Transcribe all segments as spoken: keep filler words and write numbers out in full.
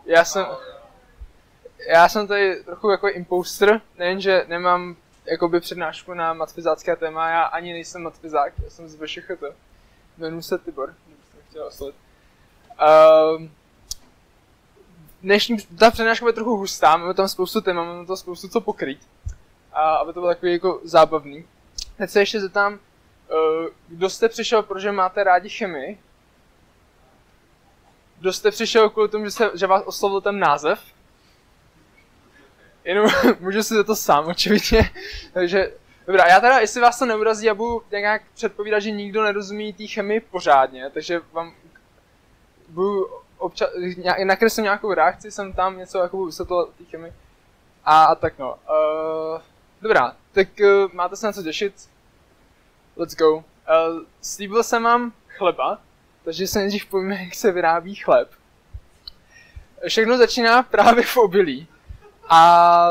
Já jsem... Já jsem tady trochu jako imposter, nejenže nemám jakoby přednášku na matfizácké téma, já ani nejsem matfizák, já jsem z V Š Ch T. Jmenuji se Tibor, kdybyste chtěl oslovit. Uh, dnešní, ta přednáška bude trochu hustá, máme tam spoustu témat, máme tam spoustu co pokrýt. A aby to bylo takový jako zábavný. Teď se ještě zeptám, uh, kdo jste přišel, protože máte rádi chemii? Kdo jste přišel kvůli tomu, že, se, že vás oslovil ten název? Jenom můžu si za to sám, očividně. Takže, dobrá, já teda, jestli vás to neurazí, já budu nějak předpovídat, že nikdo nerozumí té chemii pořádně, takže vám budu občas, nakreslím nějakou reakci, jsem tam něco jako budu vysvětlovat té chemii. A, a tak no. Uh, dobrá, tak uh, máte se na co těšit? Let's go. Uh, slíbil jsem vám chleba, takže se nejdřív povíme, jak se vyrábí chléb. Všechno začíná právě v obilí. A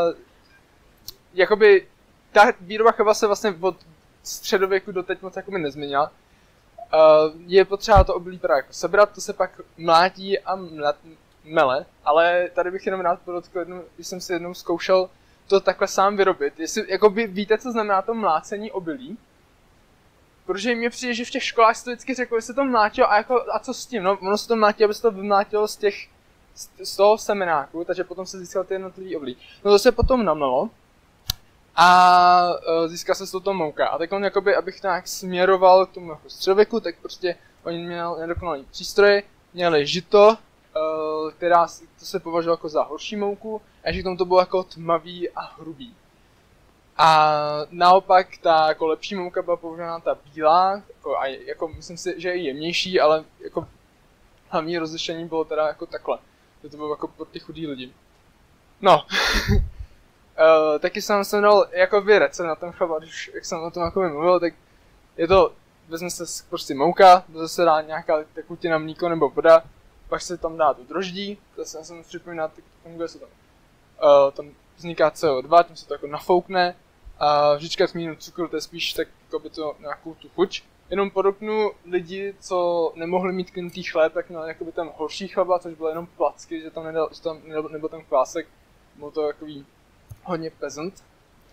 jakoby ta výroba chleba se vlastně od středověku do teď moc jakoby nezměnila. Uh, je potřeba to obilí právě jako sebrat, to se pak mlátí a mlet, mele, ale tady bych jenom rád podotkl jednou, když jsem si jednou zkoušel to takhle sám vyrobit. Jestli, jakoby víte, co znamená to mlácení obilí? Protože mně přijde, že v těch školách se to vždycky řeklo, že se to mlátilo a, jako, a co s tím? No, ono se to mlátilo, aby se to vymlátilo z těch z toho semenáku, takže potom se získal ty jednotlivý obilí. No to se potom namlelo a uh, získal se z toho mouka. A tak on jakoby, abych nějak směroval k tomu jako středověku, tak prostě oni měli nedokonalý přístroje, měli žito, uh, která to se považovalo jako za horší mouku, a že k tomu to bylo jako tmavý a hrubý. A naopak ta jako lepší mouka byla používána ta bílá, jako, a jako myslím si, že je jemnější, ale jako hlavní rozlišení bylo teda jako takhle. To bylo jako pro ty chudý lidi. No. uh, taky jsem jsem dal jako vy recept na ten chleba, když jak jsem o tom jako mluvil, tak je to, vezme se prostě mouka, to se dá nějaká tekutina, mlíko nebo voda, pak se tam dá to droždí, to jsem jsem připomínat, tak funguje se tam. Uh, tam vzniká C O dva, tím se to jako nafoukne, a vžička s mínus cukru, to je spíš tak jako by to nějakou tu chuť. Jenom podotknu, lidi, co nemohli mít knutý chléb, tak měli jakoby ten horší chleba, což bylo jenom placky, že tam, nedal, že tam nebyl ten kvásek, bylo to takový hodně peasant.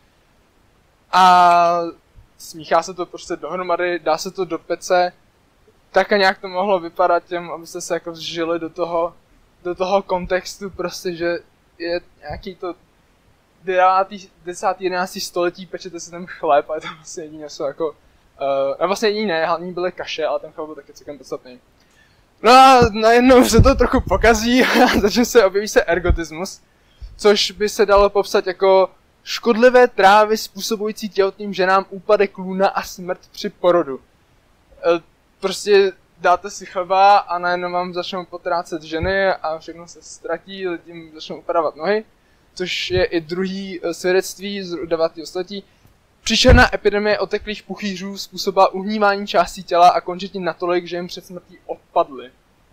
A smíchá se to prostě dohromady, dá se to do pece, tak a nějak to mohlo vypadat těm, abyste se jako zžili do toho, do toho kontextu, prostě, že je nějaký to desátý jedenáctý století, pečete si ten chléb a je to vlastně jediné něco jako Uh, a vlastně jiný ne, hlavní byly kaše, ale ten chleb byl taky celkem podstatný. No a najednou se to trochu pokazí a začne se, objeví se ergotismus, což by se dalo popsat jako škodlivé trávy způsobující těhotným ženám úpadek lůna a smrt při porodu. Uh, prostě dáte si chleba a najednou vám začnou potrácet ženy a všechno se ztratí, lidem začnou upadávat nohy, což je i druhý svědectví z devátého století. Příšerná epidemie oteklých puchýřů způsobila uhnívání částí těla a končetiny natolik, že jim před smrtí odpadly.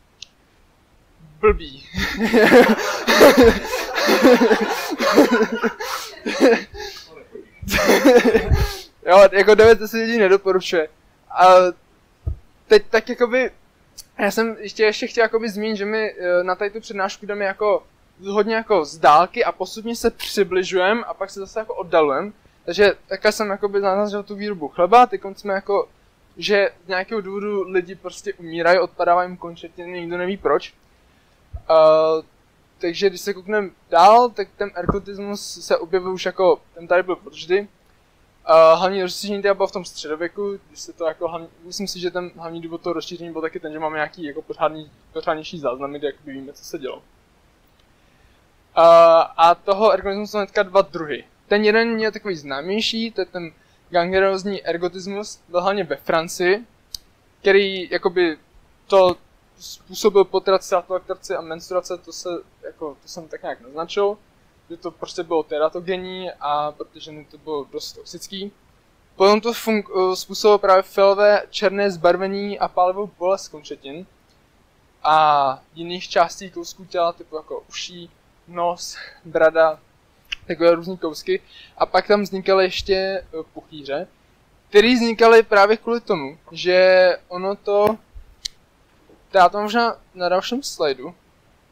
Blbý. Jo, jako devět se lidí nedoporučuje. A teď tak jakoby, já jsem ještě, ještě chtěl jakoby zmínit, že my na tady tu přednášku jdeme jako hodně jako z dálky a postupně se přibližujeme a pak se zase jako oddalujeme. Takže takhle jsem jakoby naznačil tu výrobu chleba, teď jsme jako, že z nějakého důvodu lidi prostě umírají, odpadávají jim končetiny, nikdo neví proč. Uh, takže když se koukneme dál, tak ten ergotismus se objevil už jako, ten tady byl vždy. Uh, hlavní rozšíření teda bylo v tom středověku, když se to jako hlavní, myslím si, že ten hlavní důvod toho rozšíření byl taky ten, že máme nějaký jako pořádný, pořádnější záznamy, kde jakoby víme, co se dělo. Uh, a toho ergotismu jsou hnedka dva druhy. Ten jeden měl takový známější, to je ten gangreniózní ergotismus, byl hlavně ve Francii, který jakoby to způsobil potraci, atelektaci a menstruace, to se jako, to jsem tak nějak naznačil, že to prostě bylo teratogenní a protože to bylo dost toxický. Potom to fun- způsobilo právě filové černé zbarvení a pálivou bolest končetin a jiných částí kousků těla, typu jako uší, nos, brada, takové různý kousky. A pak tam vznikaly ještě puchýře, které vznikaly právě kvůli tomu, že ono to... Já to možná na dalším slajdu.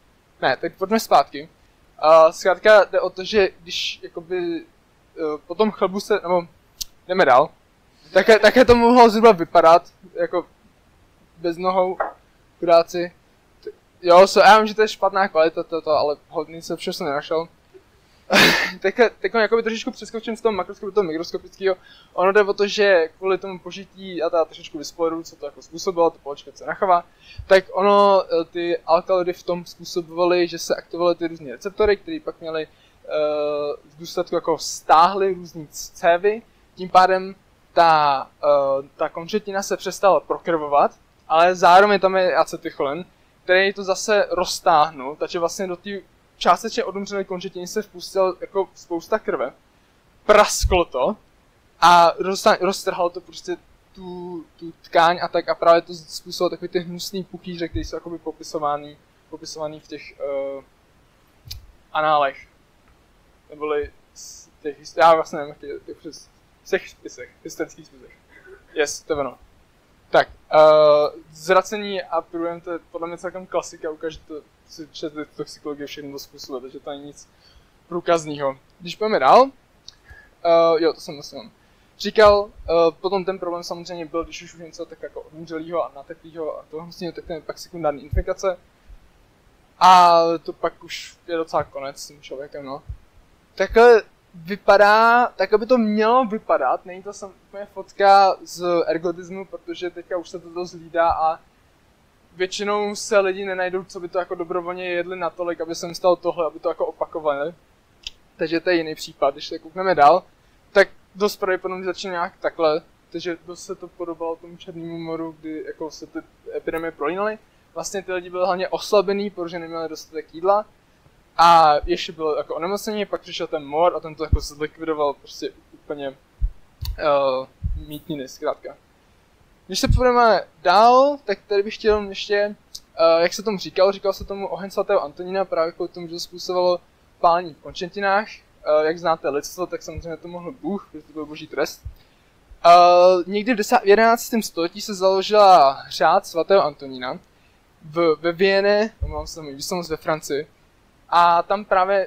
Ne, tak pojďme zpátky. Uh, zkrátka jde o to, že když jakoby uh, po tom chlebu se, nebo jdeme dál, také, také to mohlo zhruba vypadat, jako bez nohou, chudáci. Jo, so, já vím, že to je špatná kvalita toto, ale hodně se všeho jsem nenašel. tak tak jakoby trošičku přeskočím z toho makroskopu do toho mikroskopického. Ono jde o to, že kvůli tomu požití a ta trošičku vysporu, co to jako způsobilo, to polečka se nachová, tak ono, ty alkaloidy v tom způsobovaly, že se aktivovaly ty různé receptory, které pak měly uh, v důsledku jako stáhly různý cévy, tím pádem ta, uh, ta končetina se přestala prokrvovat, ale zároveň tam je acetylcholin, který to zase roztáhnul, takže vlastně do té částečně odumřelé končetiny se vpustil jako spousta krve, prasklo to a roztrhalo to prostě tu, tu tkáň a tak a právě to způsobilo takový ty hnusný pukýře, které jsou jakoby popisovaný, popisovaný v těch uh, análech. Neboli z těch, já vlastně nevím, jak je, těch přes, v těch spisech, historických spisech. Yes, to je ono. Tak, uh, zvracení a průjem, to je podle mě celkem klasika, ukáže to si četli toxikologie všechno to způsobuje, takže to není nic průkazného. Když půjdeme dál, uh, jo, to jsem myslím. Říkal, uh, potom ten problém samozřejmě byl, když už něco tak jako odmůřelýho a nateklýho a toho vlastně, tak ten pak sekundární infekace. A to pak už je docela konec s tím člověkem, no. Takhle vypadá, tak aby to mělo vypadat, není to samozřejmě fotka z ergotismu, protože teďka už se to dost hlídá a většinou se lidi nenajdou, co by to jako dobrovolně jedli natolik, aby se jim stalo tohle, aby to jako opakovali. Takže to je jiný případ, když se koukneme dál, tak dost pravděpodobně začne nějak takhle, takže dost se to podobalo tomu Černému moru, kdy jako se ty epidemie prolínaly. Vlastně ty lidi byli hlavně oslabený, protože neměli dostatek jídla. A ještě bylo jako onemocnění, pak přišel ten mor a ten to jako zlikvidoval prostě úplně uh, mítniny, zkrátka. Když se půjdeme dál, tak tady bych chtěl ještě, uh, jak se tomu říkal, říkal se tomu oheň svatého Antonína, právě kvůli tomu, že to způsobilo pálení v končetinách. Uh, jak znáte lidstvo, tak samozřejmě to mohl Bůh, protože to byl boží trest. Uh, někdy v jedenáctém století se založila řád svatého Antonína v, ve Vieně, mám se tam výslovnost ve Francii. A tam právě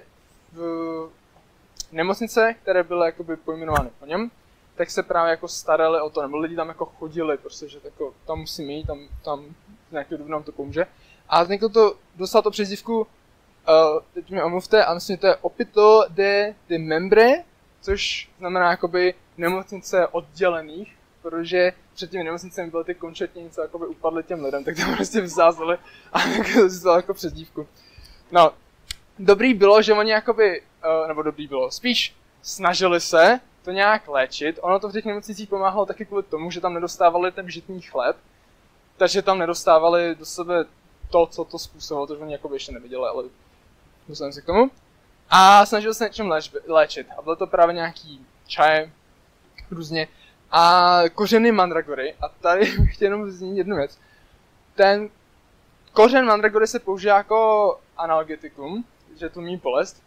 v nemocnice, které byly jakoby pojmenovány po něm, tak se právě jako starali o to, nebo lidi tam jako chodili, prostě, že jako, tam musí mít, tam, tam nějaký důvod nám to pomůže. A vzniklo to, dostalo to přezdívku, uh, teď mě omluvte, a myslím, to je Hôpital de, de Membre, což znamená jakoby nemocnice oddělených, protože před těmi nemocnicemi byly ty končetiny, co jakoby upadly těm lidem, tak to prostě vzázeli a to zjistilo jako přezdívku. No, dobrý bylo, že oni jakoby, uh, nebo dobrý bylo, spíš snažili se to nějak léčit. Ono to v těch nemocnicích pomáhalo taky kvůli tomu, že tam nedostávali ten žitný chléb, takže tam nedostávali do sebe to, co to způsobilo, to oni jakoby ještě neviděli, ale dostaneme se k tomu. A snažili se něčem léčit. A bylo to právě nějaký čaj, různě. A kořeny mandragory, a tady bych chtěl jenom zmínit jednu věc. Ten kořen mandragory se používá jako analgetikum, že tlumí bolest,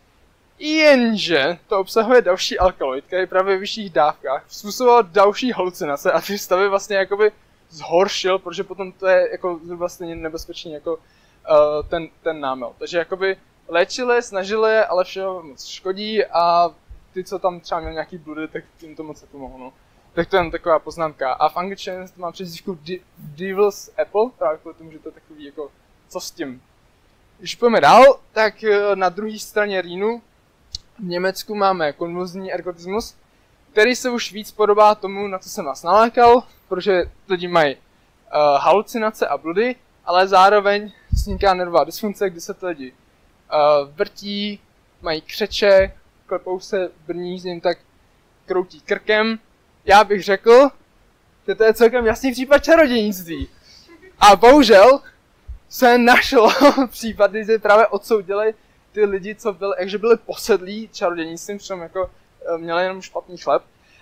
jenže to obsahuje další alkaloid, který právě ve vyšších dávkách způsoboval další halucinace a ty stavy vlastně jakoby zhoršil, protože potom to je jako zhruba stejně nebezpečný jako uh, ten, ten námel. Takže jakoby léčili, snažili, ale všeho moc škodí a ty, co tam třeba měli nějaký bludy, tak jim to moc nepomohlo. No. Tak to je jen taková poznámka. A v angličtině to má přezdívku Devil's Apple, právě kvůli tomu, že to je takový jako, co s tím. Když půjdeme dál, tak na druhé straně Rýnu v Německu máme konvulzní ergotismus, který se už víc podobá tomu, na co jsem vás nalákal, protože lidi mají uh, halucinace a bludy, ale zároveň vzniká nervová dysfunkce, kdy se ty lidi uh, vrtí, mají křeče, klepou se, brní, z ním tak kroutí krkem. Já bych řekl, že to je celkem jasný případ čarodějnictví. A bohužel se našlo případy, že právě odsoudili ty lidi, co byli, jakže byli posedlí čarodějnictvím, přitom jako měli jenom špatný chleb.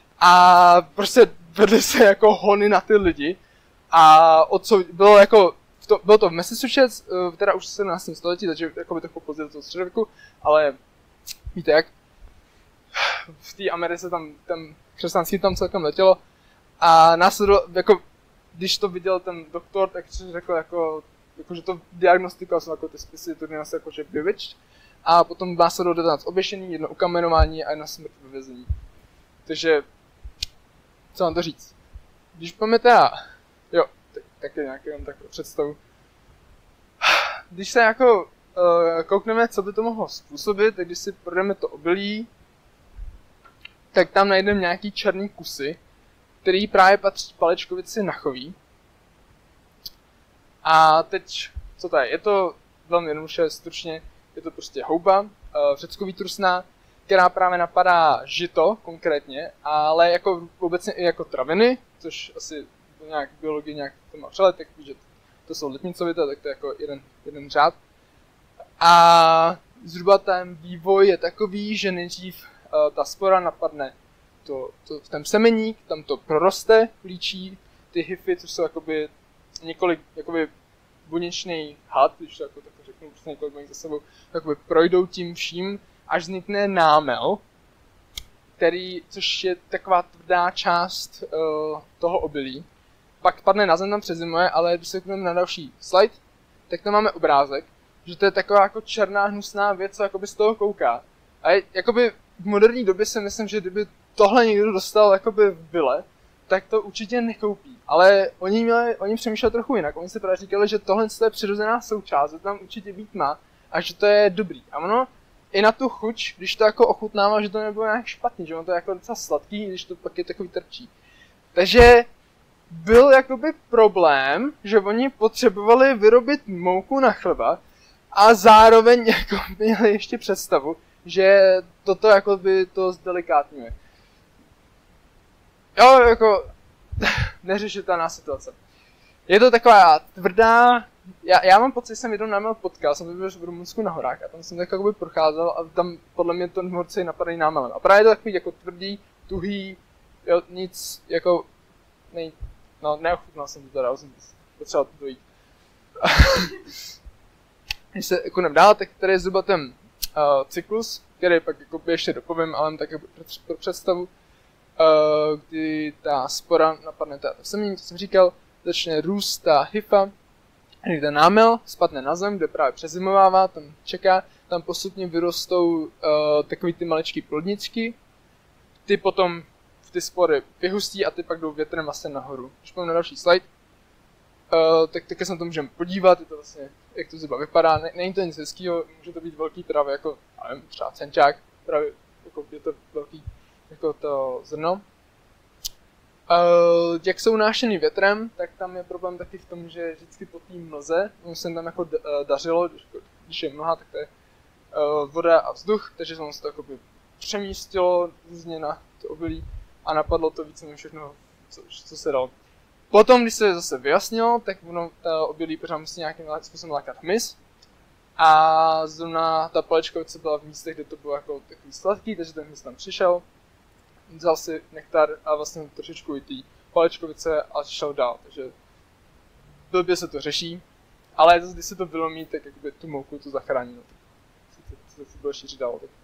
A prostě vedli se jako hony na ty lidi. A odsoud, bylo jako, to, bylo to v Massachusetts, teda už v sedmnáctém století, takže jako by to pozdě do středověku, ale víte jak, v té Americe tam, tam křesťanství tam celkem letělo. A následovalo, jako, když to viděl ten doktor, tak řekl jako, jakože to diagnostikoval jsem jako ty spisy, to dnes jakože bewitched. A potom má se dodat oběšení, jedno ukamenování a jedna smrt ve vězení. Takže, co mám to říct? Když pamatá, jo, tak, taky nějaký mám takovou představu. Když se jako uh, koukneme, co by to mohlo způsobit, tak když si projdeme to obilí, tak tam najdeme nějaký černý kusy, který právě patří palečkovici nachoví. A teď, co to je? Je to velmi jednoduše, stručně, je to prostě houba, uh, řeckový trusná, která právě napadá žito konkrétně, ale jako obecně i jako traviny, což asi nějak biologie nějak to má přelet, tak víš, že to jsou letnicovité, tak to je jako jeden, jeden řád. A zhruba ten vývoj je takový, že nejdřív uh, ta spora napadne to, to, ten semeník, tam to proroste, líčí ty hyfy, což jsou jakoby několik jakoby buněčný had, když to jako tak řeknu, prostě několik buněk za sebou, jakoby projdou tím vším, až vznikne námel, který, což je taková tvrdá část uh, toho obilí. Pak padne na zem, tam přezimuje, ale když se koukneme na další slide, tak tam máme obrázek, že to je taková jako černá hnusná věc, co jakoby z toho kouká. A je, jakoby v moderní době si myslím, že kdyby tohle někdo dostal jakoby v byle, tak to určitě nekoupí. Ale oni, měli, oni přemýšleli trochu jinak. Oni si právě říkali, že tohle je přirozená součást, že tam určitě být má a že to je dobrý. A ono i na tu chuť, když to jako ochutnává, že to nebylo nějak špatný, že ono to je jako docela sladký, když to pak je takový trčí. Takže byl jakoby problém, že oni potřebovali vyrobit mouku na chleba a zároveň jako měli ještě představu, že toto jako by to zdelikátňuje. Jo, jako neřešitelná situace. Je to taková tvrdá, já, já mám pocit, že jsem jednou námel potkal, jsem byl v Rumunsku na horách a tam jsem tak jakoby procházel a tam podle mě to horci napadají námelem. A právě je to takový jako tvrdý, tuhý, jo, nic jako, nej, no neochutnal jsem to teda, jsem potřeboval to dojít. Když se jako dál, tak tady je zhruba ten uh, cyklus, který pak jako ještě dopovím, ale tak jako pro představu, uh, kdy ta spora napadne ta semeník, co jsem říkal, začne růst ta hyfa, kdy ten námel spadne na zem, kde právě přezimovává, tam čeká, tam postupně vyrostou uh, takový ty maličký plodničky, ty potom ty spory vyhustí a ty pak jdou větrem vlastně nahoru. Když půjdeme na další slide, uh, tak také se na to můžeme podívat, je to vlastně, jak to zhruba vypadá, ne, není to nic hezkýho, může to být velký právě jako, nevím, třeba centák, právě jako je to velký jako to zrno. Uh, jak jsou nášeny větrem, tak tam je problém taky v tom, že vždycky po té mlze, se tam jako dařilo, když je mlha, tak to je uh, voda a vzduch, takže se to jakoby přemístilo různě na to obilí a napadlo to více než všechno, co, co se dalo. Potom, když se zase vyjasnilo, tak ono, ta obilí pořád musí nějakým způsobem lákat hmyz. A zrovna ta palečkovice byla v místech, kde to bylo jako takový sladký, takže ten hmyz tam přišel. Vzal si nektar a vlastně trošičku i tý palečkovice a šel dál, takže blbě se to řeší, ale zase, když se to vylomí, tak jakoby tu mouku to zachrání, no, tak se to bude šířit dál. Tak.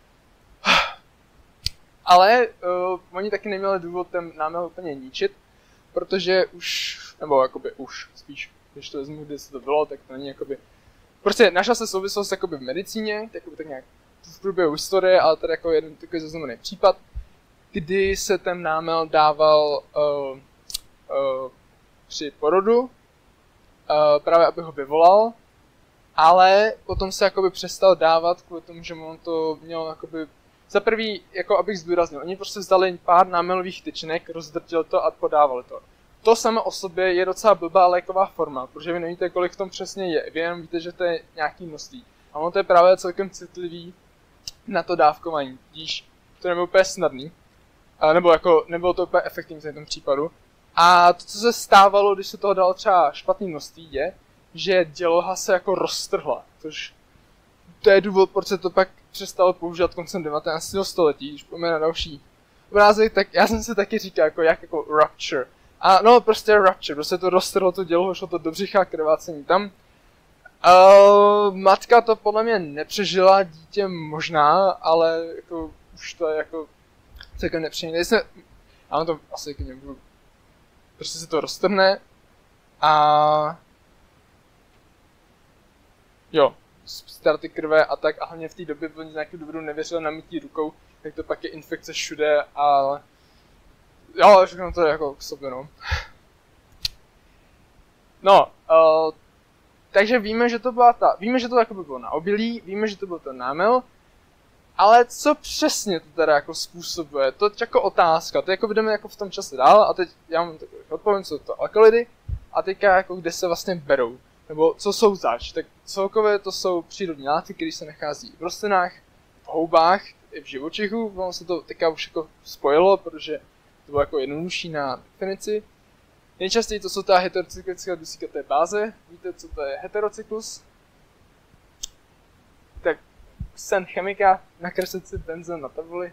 Ale uh, oni taky neměli důvod ten námel úplně ničit, protože už, nebo jakoby už, spíš, když to vezmu, kdy se to bylo, tak to není jakoby, prostě našla se souvislost jakoby v medicíně, jakoby tak nějak v průběhu historie, ale tady jako jeden takový zaznamený případ, kdy se ten námel dával uh, uh, při porodu, uh, právě aby ho vyvolal, ale potom se jakoby přestal dávat kvůli tomu, že on to měl jakoby, za prvý, jako abych zdůraznil, oni prostě vzali pár námelových tyčinek, rozdrtil to a podávali to. To samo o sobě je docela blbá léková forma, protože vy nevíte, kolik v tom přesně je, vy jenom víte, že to je nějaký množství. A ono to je právě celkem citlivý na to dávkování, když to nebylo úplně snadný. A nebo jako, nebylo to úplně efektivní v tom případu. A to, co se stávalo, když se toho dalo třeba špatný množství, je, že děloha se jako roztrhla, což to je důvod, proč se to pak přestalo používat koncem devatenáctého století, když půjdeme na další obrázek, tak já jsem se taky říkal, jako jak jako rupture. A no, prostě rupture, prostě to roztrhlo tu dělohu, šlo to do břicha, krvácení tam. Uh, matka to podle mě nepřežila, dítě možná, ale jako už to je jako celkem nepříjemné. Jsem, ano, to asi jako nebudu, prostě se to roztrhne a jo, ztráty krve a tak, a hlavně v té době oni z nějakého důvodu nevěřili na mytí rukou, tak to pak je infekce všude a jo, všechno to je jako k sobě, no. No, uh, takže víme, že to byla ta, víme, že to jako by bylo na obilí, víme, že to byl ten námil, ale co přesně to teda jako způsobuje, to je jako otázka, to jako jdeme jako v tom čase dál a teď já vám takový odpovím, co to alkaloidy a teďka jako kde se vlastně berou, nebo co jsou zač, tak celkově to jsou přírodní látky, které se nachází v rostlinách, v houbách, i v živočichu, ono se to teďka už jako spojilo, protože to bylo jako jednodušší na definici. Nejčastěji to jsou ta heterocyklická dusíkaté báze. Víte, co to je heterocyklus? Tak sen chemika, nakreslit si benzon na tabuli.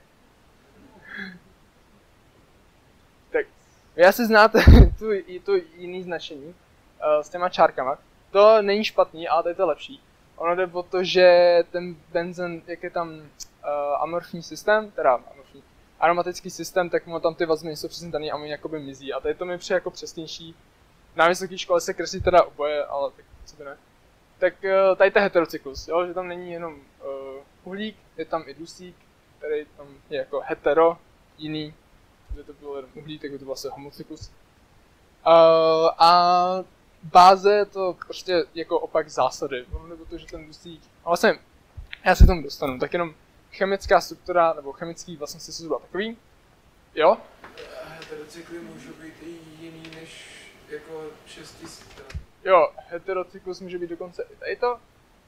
Tak, vy asi znáte tu, tu jiný značení uh, s těma čárkama. To není špatný, ale to je to lepší. Ono jde o to, že ten benzon, jak je tam uh, amorfní systém, teda amorfní, aromatický systém, tak mu tam ty vazby nejsou přesně daný a oni jakoby mizí. A tady to mi přijde jako přesnější. Na vysoké škole se kreslí teda oboje, ale tak co by ne. Tak uh, tady to je heterocyklus, jo, že tam není jenom uh, uhlík, je tam i dusík, který tam je jako hetero, jiný, kde to bylo jenom uhlík, tak by to byl vlastně homocyklus. Uh, a báze to prostě jako opak zásady, nebo to, že ten dusík, a vlastně já se k tomu dostanu, tak jenom chemická struktura, nebo chemický vlastnosti jsou byla takový, jo? Heterocykly můžou být i jiný než jako šestisíce. Jo, heterocyklus může být dokonce i tady to.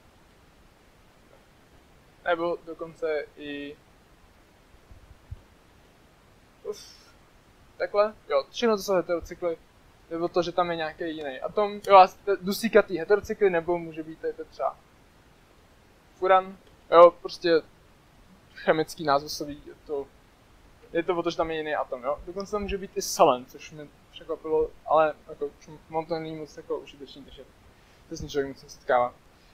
Nebo dokonce i... Uf, takhle, jo, všechno to jsou heterocykly. Nebo to, že tam je nějaký jiný atom. Jo, a dusíkatý heterocykly, nebo může být tady třeba furan. Jo, prostě chemický názvosloví, je to, je to o to, že tam je jiný atom, jo. Dokonce tam může být i selen, což mě překvapilo, ale jako, mám to není moc jako užitečný, takže to s ničím moc nesetkává.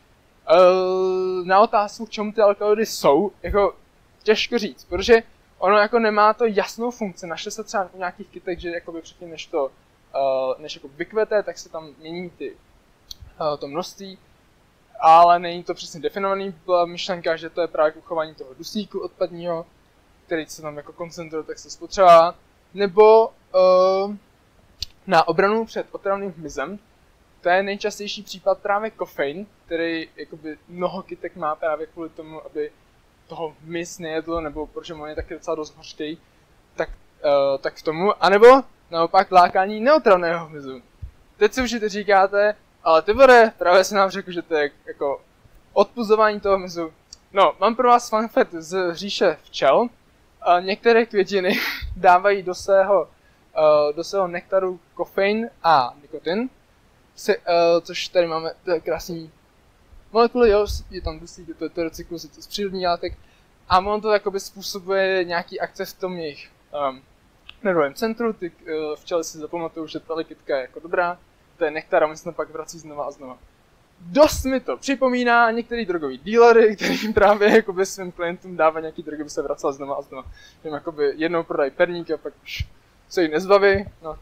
Uh, na otázku, k čemu ty alkaloidy jsou, jako těžko říct, protože ono jako nemá to jasnou funkci. Našli se třeba u nějakých kytek, že jakoby předtím, než to uh, než jako vykvete, tak se tam mění ty, uh, to množství, ale není to přesně definovaný. Byla myšlenka, že to je právě k uchování toho dusíku odpadního, který se tam jako koncentruje, tak se spotřebává, nebo uh, na obranu před otravným hmyzem. To je nejčastější případ právě kofein, který jakoby mnoho kytek má právě kvůli tomu, aby toho hmyz nejedlo, nebo protože on je taky docela dost hořký, tak, uh, tak k tomu. A nebo naopak lákání neotravného hmyzu. Teď si už říkáte, ale ty vore, právě se nám řekl, že to je jako odpuzování toho hmyzu. No, mám pro vás fun fact z říše včel. Uh, některé květiny dávají do svého, uh, do svého nektaru kofein a nikotin, se, uh, což tady máme krásný molekuly, jo, je tam dusík, je to heterocyklus, je to z přírodní látek a on to jakoby způsobuje nějaký akce v tom jejich um, nervovém centru, ty uh, včely si zapamatují, že ta kytka je jako dobrá, to je nektar a on se pak vrací znova a znova. Dost mi to připomíná některý drogový dealery, který právě jakoby svým klientům dává nějaký drogy, aby se vracel znova a znova. Tím jakoby jednou prodají perník a pak už se jich nezbaví, no.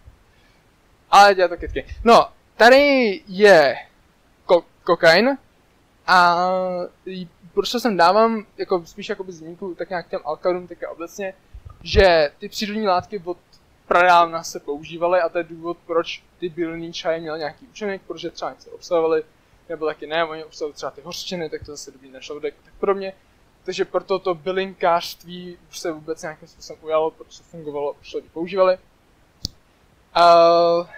Ale dělá to kytky. No, tady je ko- kokain a proč to sem dávám, jako spíš jakoby zmínku tak nějak těm alkaloidům teďka obecně, že ty přírodní látky od pradávna se používaly a to je důvod, proč ty bílný čaje měly nějaký účinek, protože třeba něco obsahovaly, nebo taky ne, oni obsahují třeba ty hořčiny, tak to zase dobrý na žaludek a tak podobně. Takže proto to bylinkářství už se vůbec nějakým způsobem ujalo, protože to fungovalo, už lidi používali. Uh,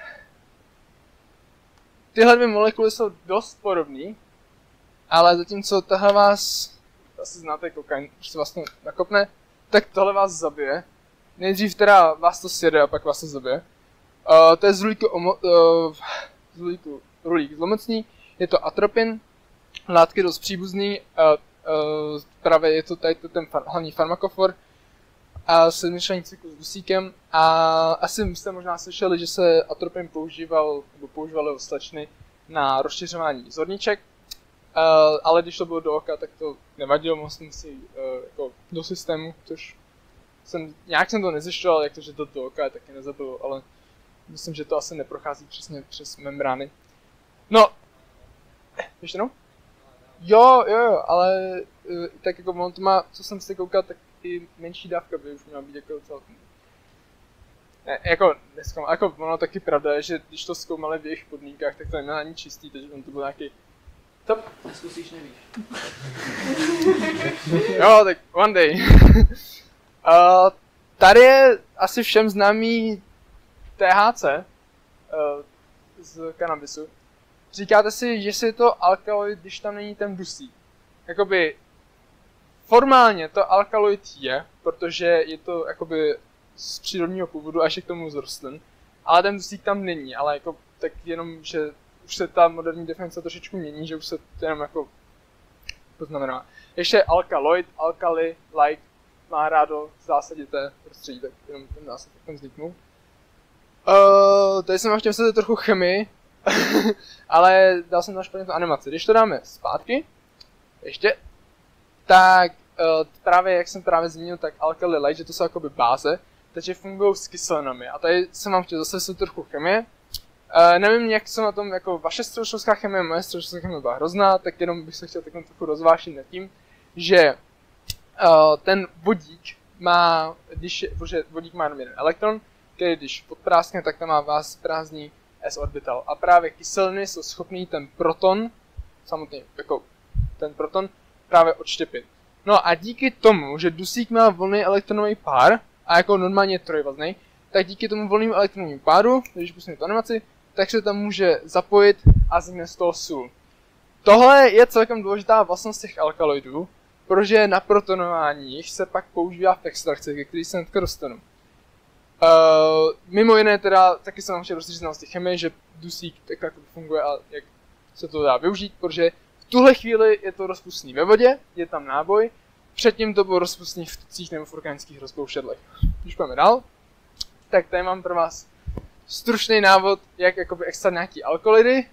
tyhle dvě molekuly jsou dost podobné, ale zatímco tohle vás, asi znáte kokain, už se vlastně nakopne, tak tohle vás zabije. Nejdřív teda vás to sjede a pak vás to zabije. Uh, to je z rulíku, omo, uh, z rulíku rulík zlomocný, je to atropin, látky dost příbuzný, uh, uh, právě je to tady ten far, hlavní farmakofor a sedmičlenný cyklus s dusíkem a asi jste možná slyšeli, že se atropin používal, nebo používali slečny na rozšiřování zorniček, uh, ale když to bylo do oka, tak to nevadilo, mohl jsem si uh, jako do systému, což jsem, nějak jsem to nezjišťoval, jak to, že to do oka taky nezabilo, ale myslím, že to asi neprochází přesně přes membrány. No, ještě no? Jo, jo, jo, ale uh, tak jako on to má, co jsem si koukal, tak i menší dávka by už měla být jako celkem. Ne, jako, neskoumal, jako ono taky pravda je, že když to zkoumali v jejich podmínkách, tak to neměl ani čistý, takže on to byl nějaký. To neskusíš, nevíš. Jo, tak one day. uh, tady je asi všem známý T H C uh, z kanabisu. Říkáte si, že si je to alkaloid, když tam není ten dusík. Jakoby formálně to alkaloid je, protože je to jakoby z přírodního původu až k tomu z rostlin, ale ten dusík tam není, ale jako tak jenom, že už se ta moderní definice trošičku mění, že už se to jenom jako poznamená. Ještě alkaloid, alkali, like, má rádo v zásadě té prostředí, tak jenom ten následek tam vzniknul. Uh, tady jsem vám chtěl se trochu chemii, ale dal jsem tam špatně tu animaci. Když to dáme zpátky, ještě, tak uh, právě jak jsem právě zmínil, tak alkali light, že to jsou jakoby báze, takže fungují s kyselinami. A tady jsem vám chtěl zase se trochu chemie. Uh, nevím, jak jsou na tom jako vaše středoškolská chemie, moje středoškolská chemie byla hrozná, tak jenom bych se chtěl takhle trochu rozvášit nad tím, že uh, ten vodík má, když je, protože vodík má jenom jeden elektron, který když podpráskne, tak tam má vás prázdný s orbital. A právě kyseliny jsou schopný ten proton, samotný jako ten proton, právě odštěpit. No a díky tomu, že dusík má volný elektronový pár, a jako normálně je trojvazný, tak díky tomu volnému elektronovému páru, když pustím tu animaci, tak se tam může zapojit a vznikne z toho sůl. Tohle je celkem důležitá vlastnost těch alkaloidů, protože na protonování jich se pak používá v extrakci, ke který se hnedka dostanu. Uh, mimo jiné teda, taky jsem vám chtěl rozlišit znalosti chemie, že dusík tak jako funguje a jak se to dá využít, protože v tuhle chvíli je to rozpustný ve vodě, je tam náboj, předtím to bylo rozpustný v tucích nebo v organických rozpouštědlech. Když půjdeme dál, tak tady mám pro vás stručný návod, jak jakoby extrahovat nějaký alkaloidy.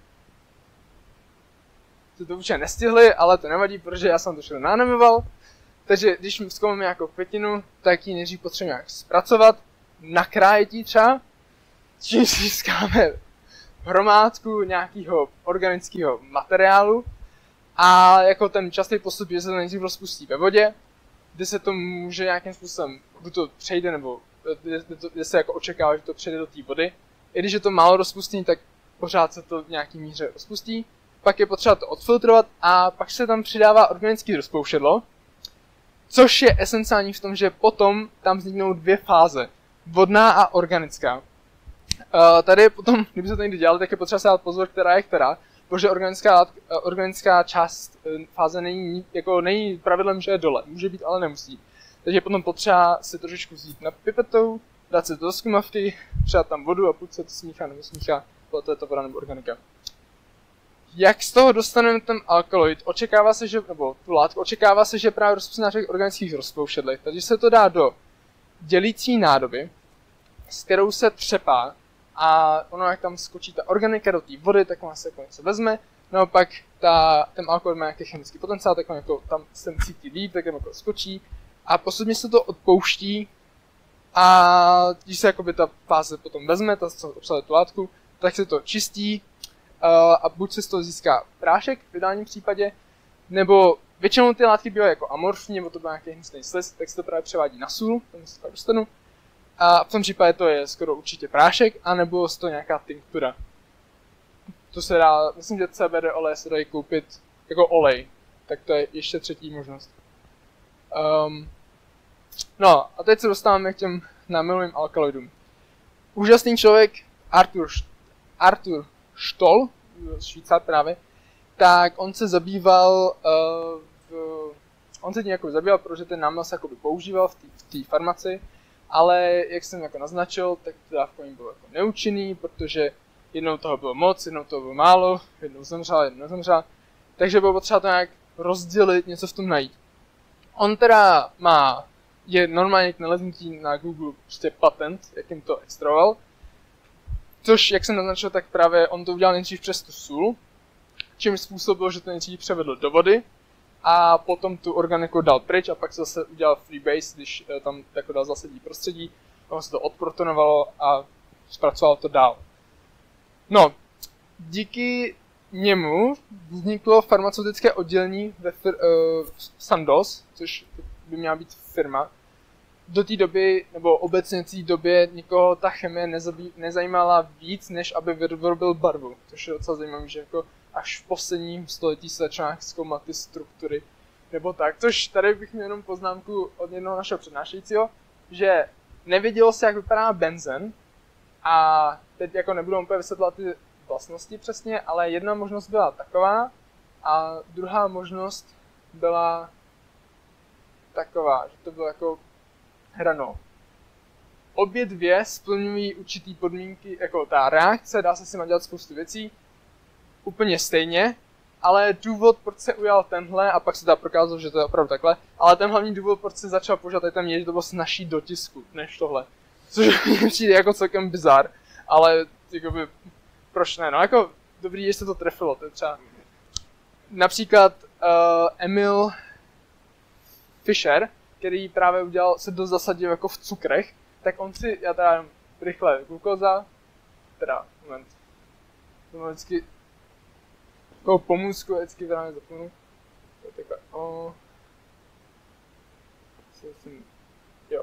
To to určitě nestihli, ale to nevadí, protože já jsem to všechno nánimoval. Takže když zkoumáme nějakou květinu, tak ji nejdřív potřebujeme nějak zpracovat, nakrájet ji třeba, čím získáme hromádku nějakého organického materiálu a jako ten častý postup je, že se to nejdřív rozpustí ve vodě, kde se to může nějakým způsobem, buď to přejde, nebo kde se jako očekává, že to přejde do té vody. I když je to málo rozpustný, tak pořád se to v nějaký míře rozpustí. Pak je potřeba to odfiltrovat a pak se tam přidává organické rozpouštědlo, což je esenciální v tom, že potom tam vzniknou dvě fáze. Vodná a organická. Uh, tady je potom, kdyby se to někdy dělali, tak je potřeba se dát pozor, která je která, protože organická, uh, organická část uh, fáze není, jako není pravidlem, že je dole. Může být, ale nemusí. Takže je potom potřeba si trošičku vzít na pipetou, dát si to do zkumavky, přidat tam vodu a pokud se to smíchá nebo smíchá, to je to voda nebo organika. Jak z toho dostaneme ten alkaloid? Očekává se, že, nebo tu látku, očekává se, že právě rozpustí na těch organických rozpouštědlech, takže se to dá do dělící nádoby, s kterou se třepá a ono, jak tam skočí ta organika do té vody, tak ona se jako něco vezme, naopak ta, ten alkohol má nějaký chemický potenciál, tak on jako tam se cítí líp, tak jako skočí a postupně se to odpouští a když se jakoby ta fáze potom vezme, ta co obsahuje tu látku, tak se to čistí uh, a buď se z toho získá prášek v ideálním případě, nebo většinou ty látky bývají jako amorfní, nebo to byl nějaký hnusný sliz, tak se to právě převádí na sůl, tomu se to dostanu. A v tom případě to je skoro určitě prášek, anebo je to nějaká tinktura. To se dá, myslím, že C B D oleje se dají koupit jako olej, tak to je ještě třetí možnost. Um, no a teď se dostáváme k těm námilovým alkaloidům. Úžasný člověk, Arthur, Arthur Stoll, Švýcar právě, tak on se zabýval, uh, v, on se tím jako zabýval, protože ten námil se jakoby používal v té farmaci, ale jak jsem jako naznačil, tak to dávkování bylo jako neúčinný, protože jednou toho bylo moc, jednou toho bylo málo, jednou zemřel, jednou nezemřel, takže bylo potřeba to nějak rozdělit, něco v tom najít. On teda má, je normálně k naleznutí na Google prostě patent, jak jim to extrahoval, což, jak jsem naznačil, tak právě on to udělal nejdřív přes tu sůl, čímž způsobil, že to nejdřív převedl do vody a potom tu organiku dal pryč a pak zase udělal freebase, když tam jako dal zásadní prostředí, ono se to odprotonovalo a zpracovalo to dál. No, díky němu vzniklo farmaceutické oddělení ve fir, uh, Sandoz, což by měla být firma. Do té doby, nebo obecně v té době, nikoho ta chemie nezabí, nezajímala víc, než aby vyrobil barvu. Což je docela zajímavé, že jako až v posledním století se začíná zkoumat ty struktury. Nebo tak, což tady bych měl jenom poznámku od jednoho našeho přednášejícího, že nevědělo se, jak vypadá benzen, a teď jako nebudu úplně vysvětlovat ty vlastnosti přesně, ale jedna možnost byla taková a druhá možnost byla taková, že to bylo jako hranol. Obě dvě splňují určitý podmínky, jako ta reakce, dá se s nimi dělat spoustu věcí, úplně stejně, ale důvod, proč se ujal tenhle, a pak se teda prokázalo, že to je opravdu takhle, ale ten hlavní důvod, proč se začal používat tam je, že to bylo snažší do tisku, než tohle. Což mi přijde jako celkem bizar, ale jakoby, proč ne, no jako dobrý, že se to trefilo, to je třeba například uh, Emil Fischer, který právě udělal, se dost zasadil jako v cukrech, tak on si, já teda jenom rychle, glukóza, teda, moment, to vždycky, takovou pomůcku vždycky právě zapomenu, to je takhle, o, jsem, jo,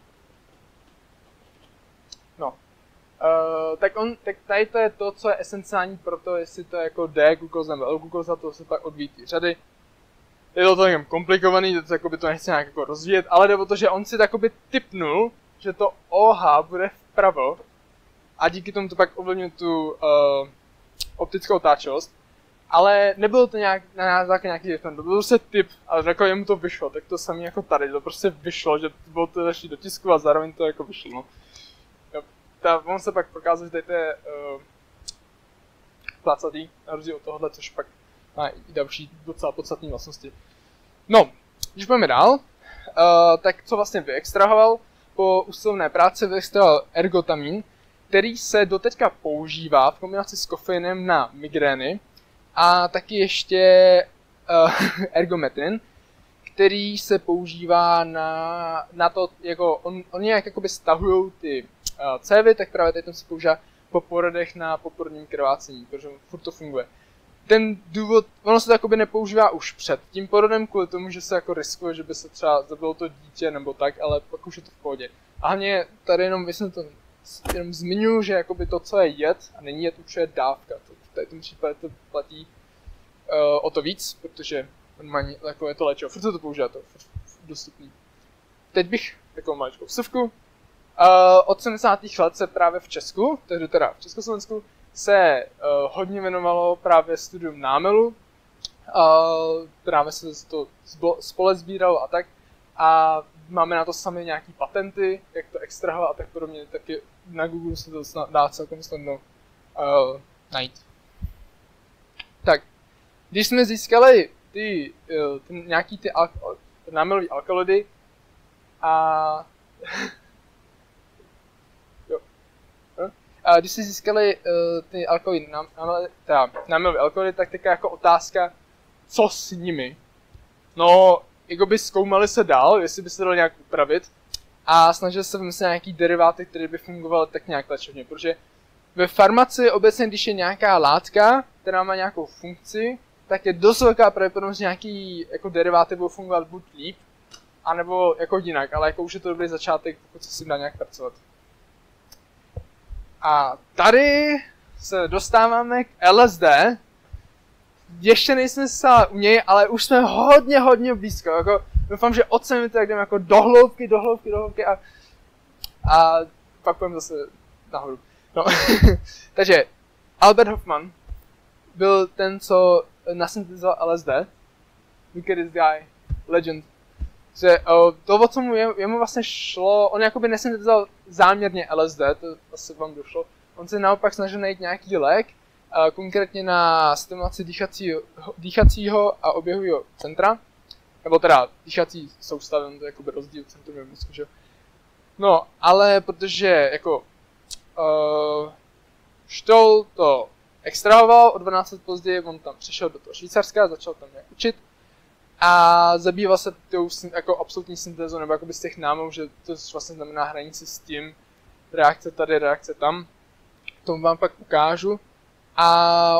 no, uh, tak on, tak tady to je to, co je esenciální pro to, jestli to je jako D-glukóza nebo L-glukóza, to se pak odvíjí ty řady. Je to tak komplikovaný, to jakoby to nechci nějak jako rozvíjet, ale jde o to, že on si takoby tipnul, že to O H bude vpravo a díky tomu to pak ovlivňuje tu uh, optickou otáčivost, ale nebylo to nějak na základě nějaký different, to byl prostě tip, ale jako jemu to vyšlo, tak to samé jako tady, to prostě vyšlo, že to bylo to zašli do tisku a zároveň to jako vyšlo, no. Jo, ta, on se pak prokázal, že tady to je uh, placatý, na rozdíl od tohohle, což pak má i další docela podstatné vlastnosti. No, když budeme dál, uh, tak co vlastně vyextrahoval? Po usilovné práci vyextrahoval ergotamin, který se doteďka používá v kombinaci s kofeinem na migrény a taky ještě uh, ergometrin, který se používá na, na to, jako on, on nějak jakoby stahujou ty uh, cévy, tak právě tady ten se používá po porodech na poporodním krvácení, protože furt to funguje. Ten důvod, ono se to jakoby nepoužívá už před tím porodem kvůli tomu, že se jako riskuje, že by se třeba zabilo to dítě nebo tak, ale pak už je to v pohodě. A hlavně tady jenom, myslím to, jenom zmiňuji, že jakoby to, co je jed, a není jed, už je dávka. To, v tady tom případě to platí uh, o to víc, protože normálně jako je to léčivo. Furt se to používá, to je dostupný. Teď bych takovou maličkou vsuvku. Uh, od sedmdesátých let se právě v Česku, tedy teda v Československu, se uh, hodně věnovalo právě studium námelu, uh, právě se to spole sbíralo a tak. A máme na to sami nějaký patenty, jak to extrahovat a tak podobně, taky na Google se to snad, dá celkem snadno uh, najít. Tak, když jsme získali ty, uh, ty nějaký ty al námelové alkaloidy a A když si získali uh, ty alkoholidy, námelové alkoholidy, tak teďka jako otázka, co s nimi? No, jako by zkoumali se dál, jestli by se dalo nějak upravit a snažili se vymyslet nějaký deriváty, které by fungovaly tak nějak léčebně, protože ve farmacii obecně, když je nějaká látka, která má nějakou funkci, tak je dost velká pravděpodobnost, že nějaký jako deriváty budou fungovat buď líp, anebo jako jinak, ale jako už je to dobrý začátek, pokud se s tím dá nějak pracovat. A tady se dostáváme k L S D. Ještě nejsme se u něj, ale už jsme hodně, hodně blízko. Jako, doufám, že oceníme to, jak jdeme jako do hloubky, do hloubky, do hloubky a, a pak půjdeme zase nahoru. No. Takže Albert Hofmann byl ten, co nasyntetizoval L S D. Look at this guy, legend. Že, o, to, o co mu je, jemu vlastně šlo, on jakoby nesyntetizoval záměrně L S D, to asi vám došlo. On se naopak snažil najít nějaký lék, a konkrétně na stimulaci dýchacího, dýchacího a oběhového centra, nebo teda dýchací soustavy, on to je jakoby rozdíl centrum v mozku, že? No, ale protože jako uh, Stoll to extrahoval, o dvanáct let později on tam přišel do toho Švýcarska, začal tam nějak učit a zabýval se tou jako absolutní syntézou, nebo jakoby z těch námů, že to vlastně znamená hranici s tím, reakce tady, reakce tam. Tomu vám pak ukážu. A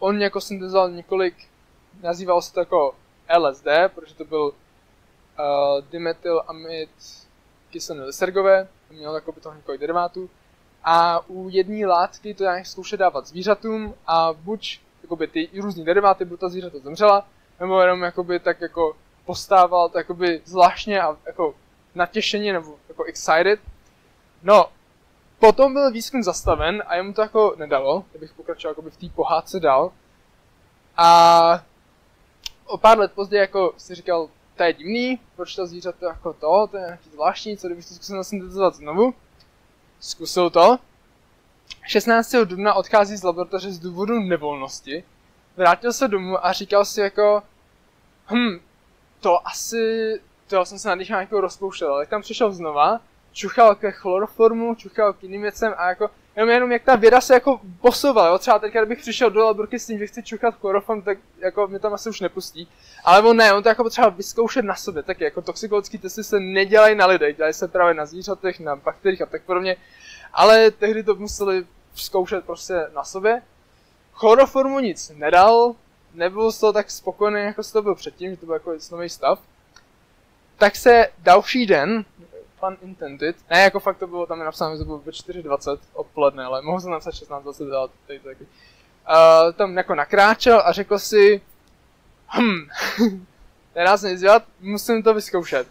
on jako syntezoval několik, nazýval se to jako L S D, protože to byl uh, dimetylamid kyseliny lysergové, měl jako by toho několik derivátů. A u jedné látky to nějak zkoušel dávat zvířatům a buď jakoby, ty různý deriváty, buď ta zvířata zemřela, nebo jenom jakoby, tak jako postával tak jakoby, zvláštně a jako natěšeně nebo jako excited. No, potom byl výzkum zastaven a jemu to jako nedalo, kdybych pokračoval jakoby, v té pohádce dál. A o pár let později jako si říkal, to je divný, proč ta zvířata jako to, to je nějaký zvláštní, co kdybych to zkusil syntetizovat znovu. Zkusil to. šestnáctého dubna odchází z laboratoře z důvodu nevolnosti. Vrátil se domů a říkal si jako, hm, to asi, to jsem se nadýchal jako rozpouštěl, ale tam přišel znova, čuchal ke chloroformu, čuchal k jiným věcem a jako, jenom, jenom jak ta věda se jako posouvala, jo, třeba teďka kdybych přišel do laborky s tím, že chci čuchat chloroform, tak jako mě tam asi už nepustí. Ale on ne, on to jako potřeba vyzkoušet na sobě, taky jako toxikologické testy se nedělají na lidech, dělají se právě na zvířatech, na bakteriích a tak podobně. Ale tehdy to museli zkoušet prostě na sobě. Chloroformu nic nedal, nebyl z toho tak spokojený, jako z toho byl předtím, že to byl jako nový stav. Tak se další den, pun intended, ne jako fakt to bylo, tam je napsáno, že to bylo ve čtyři dvacet odpoledne, ale mohl jsem napsat šestnáct dvacet, ale tady to taky. Uh, tam jako nakráčel a řekl si, hm, nedá se nic dělat, musím to vyzkoušet.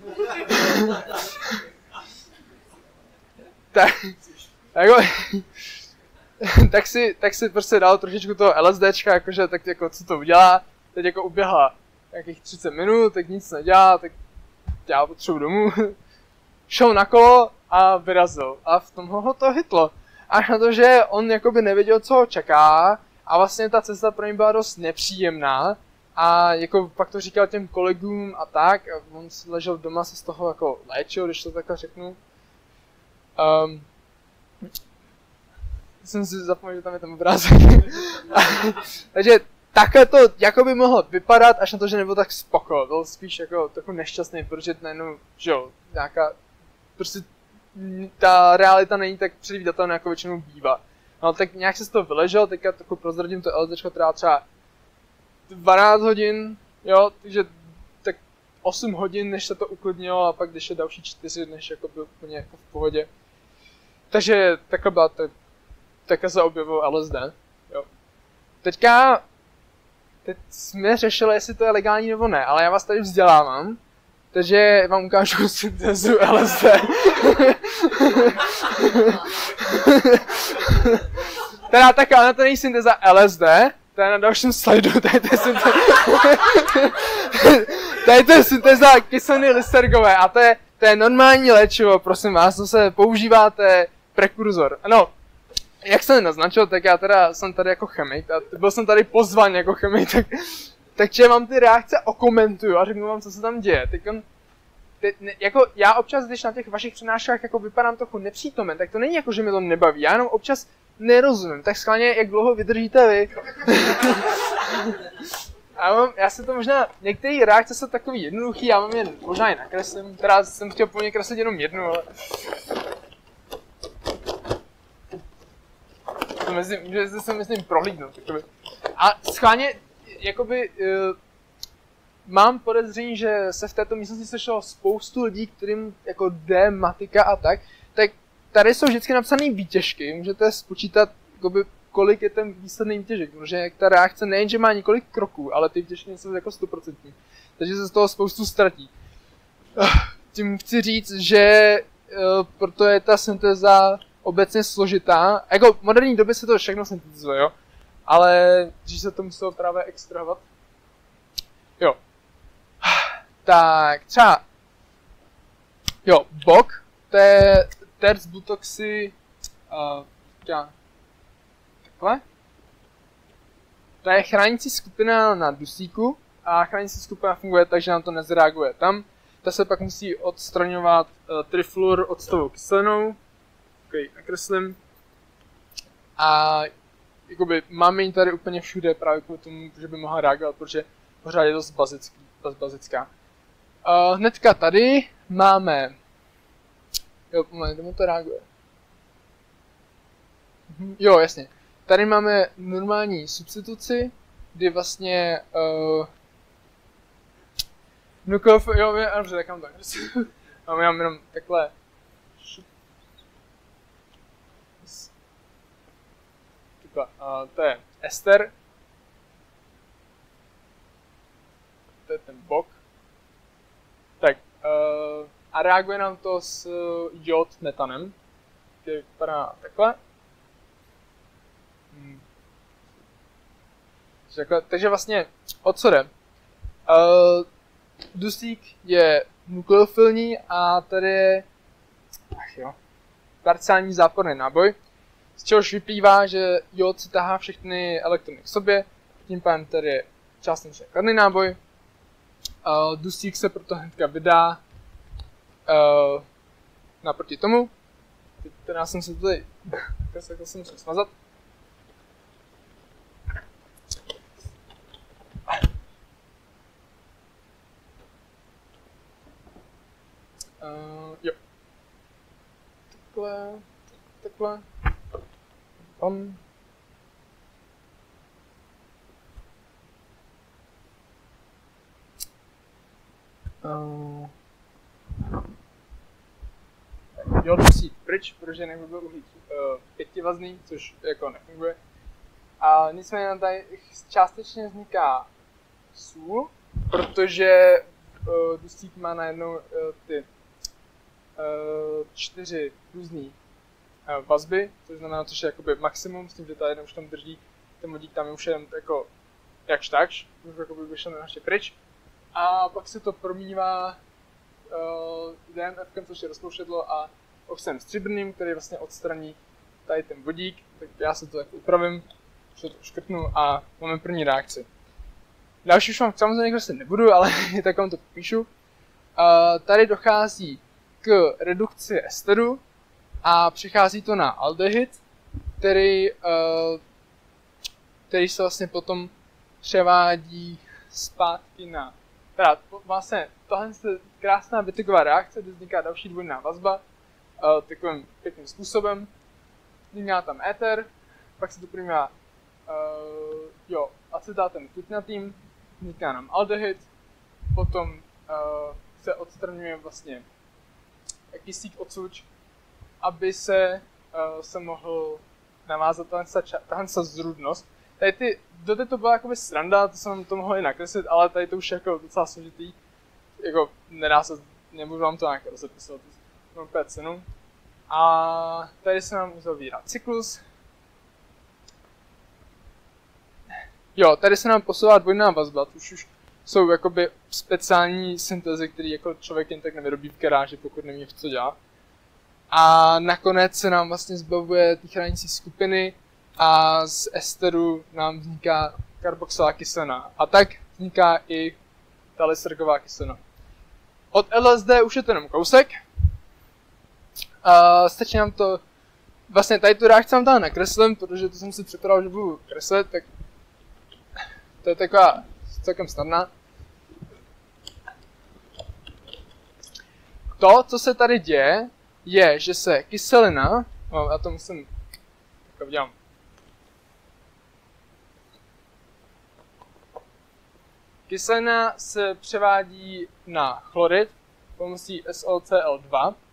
tak, jako, tak, si, tak si prostě dal trošičku toho LSDčka, jakože tak jako co to udělá, teď jako uběhla nějakých třicet minut, tak nic nedělá, tak já potřebuji domů. Šel na kolo a vyrazil. A v tom ho to hitlo. Až na to, že on jakoby nevěděl, co ho čeká a vlastně ta cesta pro něj byla dost nepříjemná. A jako pak to říkal těm kolegům a tak, a on ležel doma, se z toho jako léčil, když to takhle řeknu. Um, jsem si zapomněl, že tam je ten obrázek. Takže takhle to jakoby mohlo vypadat, až na to, že nebyl tak spoko. Byl spíš jako trochu nešťastný, protože najednou, že jo, nějaká, prostě ta realita není tak předvídatelná, jako většinou bývá. No tak nějak se z toho vyležel, teďka trochu prozradím, to LSDčko trvá třeba dvanáct hodin, jo, takže tak osm hodin, než se to uklidnilo a pak když je další čtyři, než jako byl úplně jako v pohodě. Takže takhle byla, tak, takhle se objevil L S D, jo. Teďka, teď jsme řešili, jestli to je legální nebo ne, ale já vás tady vzdělávám, takže vám ukážu syntézu L S D. Teda tak, ale to není syntéza L S D, to je na dalším slajdu, tady to je syntéza, tady to je syntéza kyseliny lysergové a to je, to je normální léčivo, prosím vás, to se používáte prekurzor. No, jak jsem naznačil, tak já teda jsem tady jako chemik a byl jsem tady pozvan jako chemik, tak, takže vám ty reakce okomentuju a řeknu vám, co se tam děje. Teď on, teď, ne, jako já občas, když na těch vašich přednáškách jako vypadám trochu nepřítomen, tak to není jako, že mě to nebaví, já jenom občas nerozumím, tak schválně, jak dlouho vydržíte vy. Já, mám, já se to možná, některé reakce jsou takový jednoduchý, já mám jen možná i nakreslím, teda jsem chtěl po ně kreslit jenom jednu, ale... To myslím, že se myslím prohlídnout, jakoby. A schválně, jakoby, uh, mám podezření, že se v této místnosti sešlo spoustu lidí, kterým jako jde matika a tak, tak tady jsou vždycky napsané výtěžky, můžete spočítat, jakoby, kolik je ten výsledný výtěžek, protože ta reakce nejenže má několik kroků, ale ty výtěžky jsou jako sto procent. Takže se z toho spoustu ztratí. Uh, tím chci říct, že uh, proto je ta syntéza obecně složitá. Jako v moderní době se to všechno syntetizuje, jo? Ale když se to muselo právě extrahovat. Jo. Tak, třeba... Jo, bok, to je terc butoxy... Uh, já... Takhle. To je chránící skupina na dusíku a chránící skupina funguje tak, že nám to nezreaguje tam. Ta se pak musí odstraňovat uh, trifluor octovou kyselinou. Okay, nakreslím. A jakoby, máme ji tady úplně všude právě kvůli tomu, že by mohla reagovat, protože pořád je dost bazický, dost bazická. Uh, hnedka tady máme... Jo, pomalej, tomu to reaguje. Mhm, jo, jasně. Tady máme normální substituci, kdy vlastně uh, nukleofil, jo, já dobře, tak mám to. Mám jenom, jenom takhle. Takhle, uh, to je ester. To je ten bok. Tak, uh, a reaguje nám to s uh, jod metanem, který vypadá takhle. Hmm. Takhle. Takže vlastně, o co jde? Uh, dusík je nukleofilní a tady je ach jo, parciální záporný náboj, z čehož vyplývá, že jod si tahá všechny elektrony k sobě, tím pádem tady je částečně kladný náboj. Uh, dusík se proto hnedka vydá uh, naproti tomu. Teď teda jsem se tady takhle se musím smazat. Uh, jo. Takhle, takhle. Pam. Uh. Jo, musí jít pryč, protože jinak by byl uhlík uh, pětivazný, což jako nefunguje. A nicméně nám tady částečně vzniká sůl, protože uh, dusík má najednou uh, ty uh, čtyři různé uh, vazby, což znamená, což je jakoby maximum, s tím, že ta jedna už tam drží, ten vodík tam je už jen jako jakž takž, už jakoby vyšel ještě pryč. A pak se to promívá uh, D M F, což je rozpouštědlo, a oxidem stříbrným, který vlastně odstraní tady ten vodík. Tak já se to tak upravím, že to škrtnu a máme první reakci. Další už vám samozřejmě kreslit nebudu, ale tak vám to popíšu. Uh, tady dochází k redukci esteru a přichází to na aldehyd, který, uh, který se vlastně potom převádí zpátky na... Teda vlastně tohle je krásná Wittegová reakce, kde vzniká další dvojná vazba uh, takovým pěkným způsobem. Vzniká tam éter, pak se to promívá uh, jo, acetátem tutnatým, vzniká nám aldehyd, potom uh, se odstraňuje vlastně kyslík odsud, aby se, uh, se mohl navázat tahle zrůdnost. Tady ty, doteď to byla jakoby sranda, to jsem to mohl i nakreslit, ale tady to už je jako docela složitý. Jako nedá se, nebudu vám to nějak rozepisovat, mám pět cenu. A tady se nám uzavírá cyklus. Jo, tady se nám posouvá dvojná vazba, to už, už jsou jakoby speciální syntézy, které jako člověk jen tak nevyrobí v garáži, pokud neví, co dělá. A nakonec se nám vlastně zbavuje té chránící skupiny a z esteru nám vzniká karboxylová kyselina. A tak vzniká i ta lysergová kyselina. Od L S D už je to jenom kousek. A stačí nám to... Vlastně tady tu reakci vám tam nakreslím, protože to jsem si připravil, že budu kreslit, tak... To je taková celkem snadná. To, co se tady děje, je, že se kyselina... No, já to musím... Tak udělám. Kyselina se převádí na chlorid pomocí S O C L dva. Uh,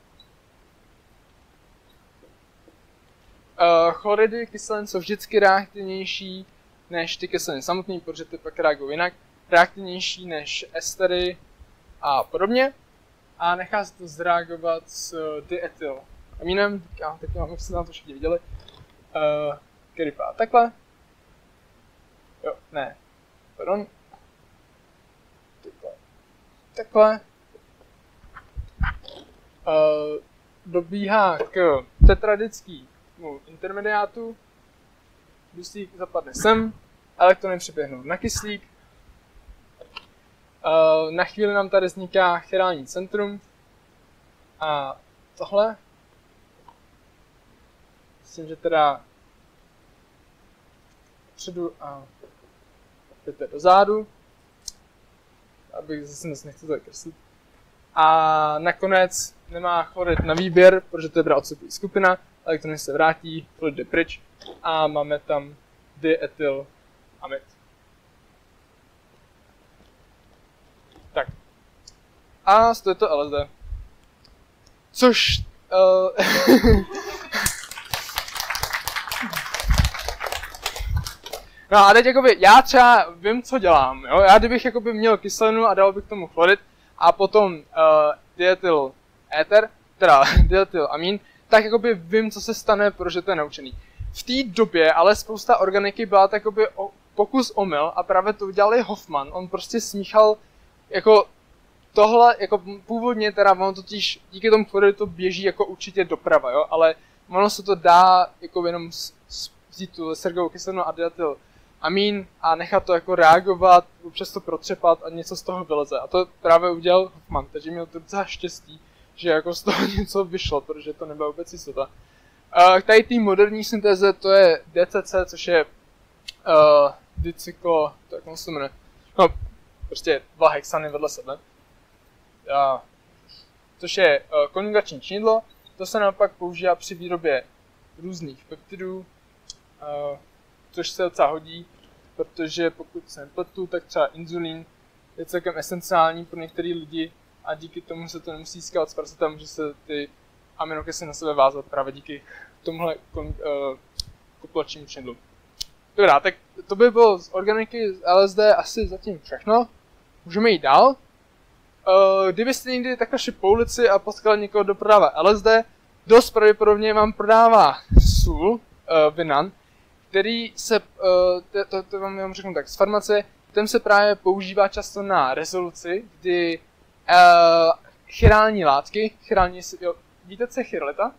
chloridy kyselin jsou vždycky reaktivnější než ty kyseliny samotné, protože ty pak reagují jinak. Reaktivnější než estery a podobně. A nechá se to zreagovat s diethylaminem. Tak mám, jak jste tam to všichni viděli. Uh, který vypadá takhle. Jo, ne. Pardon. Takhle. Takhle. Uh, dobíhá k tetradickýmu intermediátu. Dusík zapadne sem. Elektrony přeběhnou na kyslík. Uh, na chvíli nám tady vzniká chirální centrum. A tohle. Myslím, že teda předu a jdete dozadu. Abych zase nechci to kreslit. A nakonec nemá chlorid na výběr, protože to je odstupující skupina, elektrony se vrátí, chlorid jde pryč a máme tam diethylamid. a stojí to L S D. Což... Uh, no a teď jakoby, já třeba vím, co dělám, jo? Já kdybych jakoby měl kyselinu a dal bych tomu chlorid a potom uh, dietyl éter, teda dietyl amín, tak jakoby vím, co se stane, protože to je naučený. V té době ale spousta organiky byla tak jakoby o, pokus omyl a právě to udělal Hoffman. On prostě smíchal jako tohle, jako původně teda ono totiž díky tomu chloridu to běží jako určitě doprava, jo, ale ono se to dá jako jenom vzít tu sergovou kyselinu a dietyl amín a nechat to jako reagovat, občas to protřepat a něco z toho vyleze. A to právě udělal Hoffman, takže měl to docela štěstí, že jako z toho něco vyšlo, protože to nebyla vůbec jistota. Uh, tady té moderní syntéze to je D C C, což je uh, dicyklo, to jak se jmenuje, no prostě dva hexany vedle sebe. Uh, což je uh, konjugační činidlo, to se naopak používá při výrobě různých peptidů, uh, což se docela hodí, protože pokud se nepletu, tak třeba inzulín je celkem esenciální pro některé lidi a díky tomu se to nemusí získávat z prasata, může se ty aminokyseliny na sebe vázat právě díky tomuhle uh, kopulačnímu činidlu. Dobrá, tak to by bylo z organiky z L S D asi zatím všechno. Můžeme jít dál. Uh, kdybyste někdy takhle šli po ulici a potkali někoho, kdo prodává L S D, dost pravděpodobně vám prodává sůl, uh, vinan, který se, uh, to, to, to vám jenom řeknu tak, z farmacie, ten se právě používá často na rezoluci, kdy uh, chirální látky, chirální, jo, víte, co je chiralita?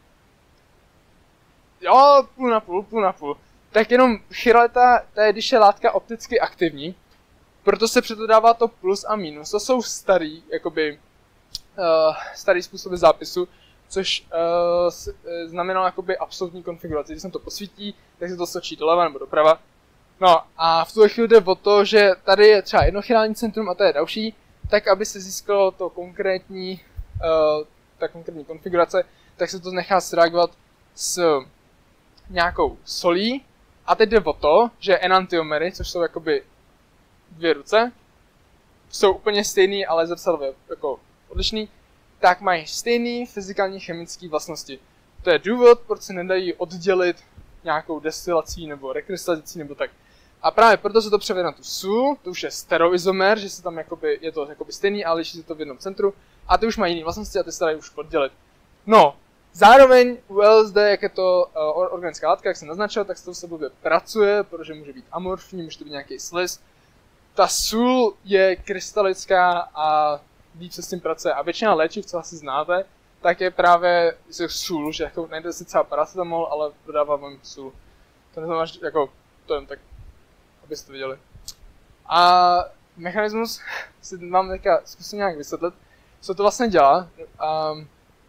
Jo, půl na půl, půl na půl. Tak jenom chiralita, to je, když je látka opticky aktivní, proto se přeto dává to plus a minus. To jsou starý, jakoby, uh, starý způsoby zápisu, což uh, s, uh, znamenalo jakoby absolutní konfiguraci. Když se to posvítí, tak se to stočí doleva nebo doprava. No a v tuhle chvíli jde o to, že tady je třeba jedno chirální centrum a to je další, tak aby se získalo to konkrétní, uh, ta konkrétní konfigurace, tak se to nechá sreagovat s nějakou solí. A teď jde o to, že enantiomery, což jsou jakoby dvě ruce, jsou úplně stejný, ale zrcadlově jako odlišný, tak mají stejný fyzikální chemické vlastnosti. To je důvod, proč se nedají oddělit nějakou destilací nebo rekrystalizací nebo tak. A právě proto se to převede na tu sůl, to už je stereoizomer, že se tam jakoby, je to jakoby stejný, ale liší se to v jednom centru, a ty už mají jiné vlastnosti a ty se dají už oddělit. No, zároveň u L S D, jak je to uh, organická látka, jak jsem naznačil, tak se to v sobě pracuje, protože může být amorfní, může to být nějaký sliz. Ta sůl je krystalická a víc se s tím pracuje. A většina léčiv, co asi znáte, tak je právě sůl, že jako najde si třeba paracetamol, ale prodává vám sůl. To neznamená, že jako, to jen tak, abyste to viděli. A mechanismus si vám teďka zkusím nějak vysvětlit, co to vlastně dělá. Um,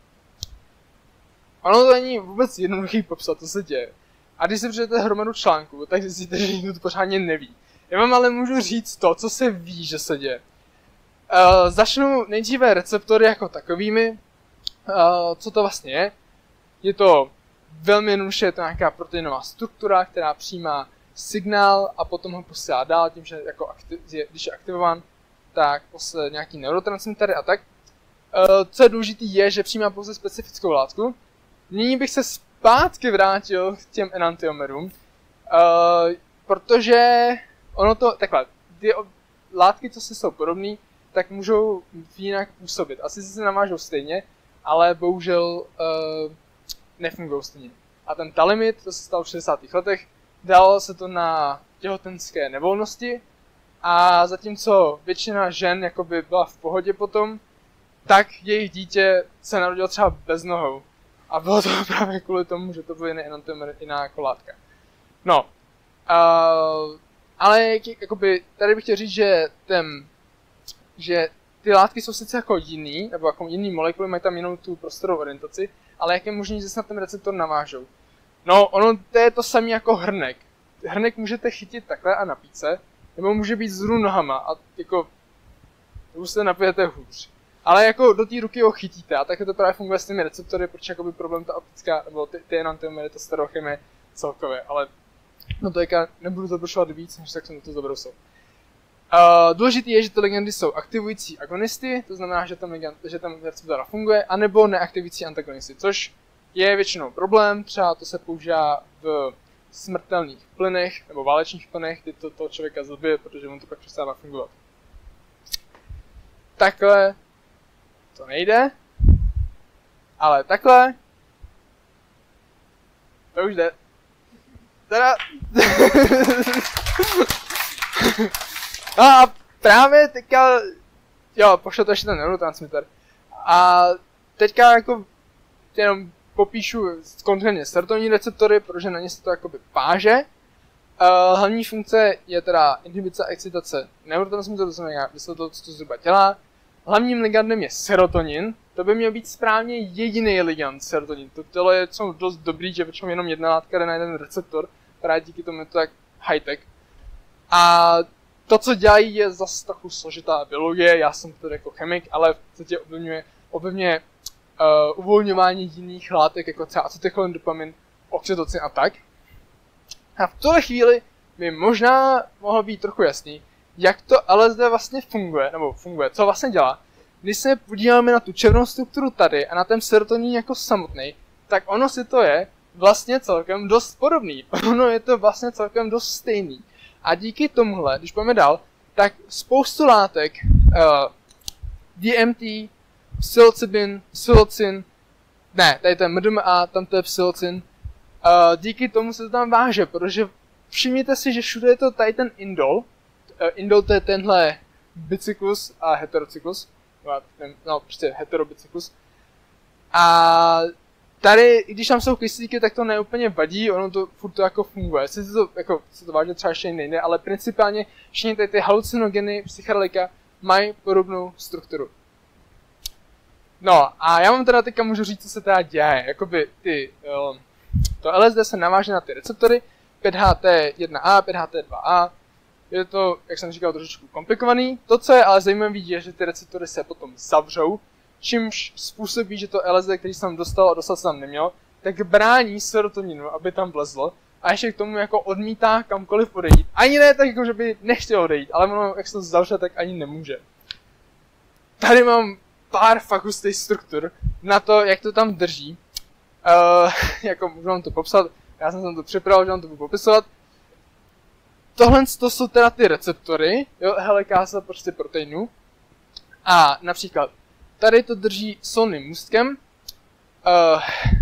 ono to není vůbec jednoduchý popsat, co se děje. A když si přijete hromadu článků, tak zjistíte, že nikdo to pořádně neví. Já vám ale můžu říct to, co se ví, že se děje. Uh, začnu nejdříve receptory jako takovými. Uh, co to vlastně je? Je to velmi jednoduše, je to nějaká proteinová struktura, která přijímá signál a potom ho posílá dál tím, že jako aktiv, když je aktivován, tak posílá nějaký neurotransmitery a tak. Uh, co je důležité je, že přijímá pouze specifickou látku. Nyní bych se zpátky vrátil k těm enantiomerům, uh, protože ono to, takhle, ty látky, co si jsou podobné, tak můžou jinak působit. Asi se navážou stejně, ale bohužel uh, nefungují stejně. A ten talimid, to se stalo v šedesátých letech, dalo se to na těhotenské nevolnosti a zatímco většina žen jakoby byla v pohodě potom, tak jejich dítě se narodilo třeba bez nohou. A bylo to právě kvůli tomu, že to byl jiný enantiomer, jiná jako látka. No, uh, ale jakoby, tady bych chtěl říct, že, ten, že ty látky jsou sice jako jiný, nebo jako jiný molekuly, mají tam jinou tu prostorovou orientaci, ale jak je možné, že se na ten receptor navážou? No, ono to je to samé jako hrnek. Hrnek můžete chytit takhle a napít se, nebo může být vzhůru nohama a jako, už se napijete hůř. Ale jako do té ruky ho chytíte a tak to právě funguje s těmi receptory, protože jakoby problém ta optická, nebo ty, ty enantiomery, ta stereochemie celkově, ale no to jaka nebudu zabrušovat víc, než tak jsem to zabrousil. Uh, důležité je, že ty ligandy jsou aktivující agonisty, to znamená, že tam, ligand, že tam receptor funguje, anebo neaktivující antagonisty, což je většinou problém, třeba to se používá v smrtelných plynech nebo válečných plynech, kdy to toho člověka zabije, protože on to pak přestává fungovat. Takhle to nejde, ale takhle to už jde. Teda... A právě teďka, jo, pošlo to ještě ten neurotransmitter. A teďka jako jenom popíšu konkrétně serotonin receptory, protože na ně se to jakoby páže. Uh, hlavní funkce je teda inhibice a excitace neurotransmitterů, to znamená vysvětlit, co to zhruba dělá. Hlavním ligandem je serotonin, to by měl být správně jediný ligand serotonin. To tělo je co dost dobrý, že většinou jenom jedna látka jde na jeden receptor, která díky tomu je to tak high-tech. A to, co dělají, je zase trochu složitá biologie, já jsem tedy jako chemik, ale v podstatě ovlivňuje, ovlivňuje uh, uvolňování jiných látek, jako třeba acetylcholine, dopamin, oxytocin a tak. A v tuhle chvíli by možná mohlo být trochu jasný, jak to L S D vlastně funguje, nebo funguje, co vlastně dělá. Když se podíváme na tu červenou strukturu tady a na ten serotonin jako samotný, tak ono si to je vlastně celkem dost podobný. Ono je to vlastně celkem dost stejný. A díky tomuhle, když půjdeme dál, tak spoustu látek, uh, D M T, psilocybin, psilocin, ne, tady to je M D M A, tam to je psilocin, uh, díky tomu se to tam váže, protože všimněte si, že všude je to tady ten indol, uh, indol to je tenhle bicyklus a heterocyklus, no prostě heterobicyklus, a tady, i když tam jsou kyslíky, tak to neúplně vadí, ono to furt to jako funguje. Sice to, jako, se to vážně třeba ještě nejde, ale principálně všichni tady ty halucinogeny, psychedelika mají podobnou strukturu. No a já vám teda teďka můžu říct, co se teda děje. Jakoby ty, um, to L S D se naváže na ty receptory pět H T jedna A, pět H T dva A. Je to, jak jsem říkal, trošičku komplikovaný. To, co je ale zajímavé, je, že ty receptory se potom zavřou, čímž způsobí, že to L S D, který jsem dostal a dostal jsem neměl, tak brání serotoninu, aby tam vlezlo a ještě k tomu jako odmítá kamkoliv odejít. Ani ne tak, jako, že by nechtěl odejít, ale ono, jak se to zavře, tak ani nemůže. Tady mám pár fakt hustých struktur na to, jak to tam drží. Uh, jako můžu vám to popsat, já jsem to připravil, že vám to budu popisovat. Tohle to jsou teda ty receptory, jo, helikáza prostě proteinů. A například tady to drží solným můstkem. Uh,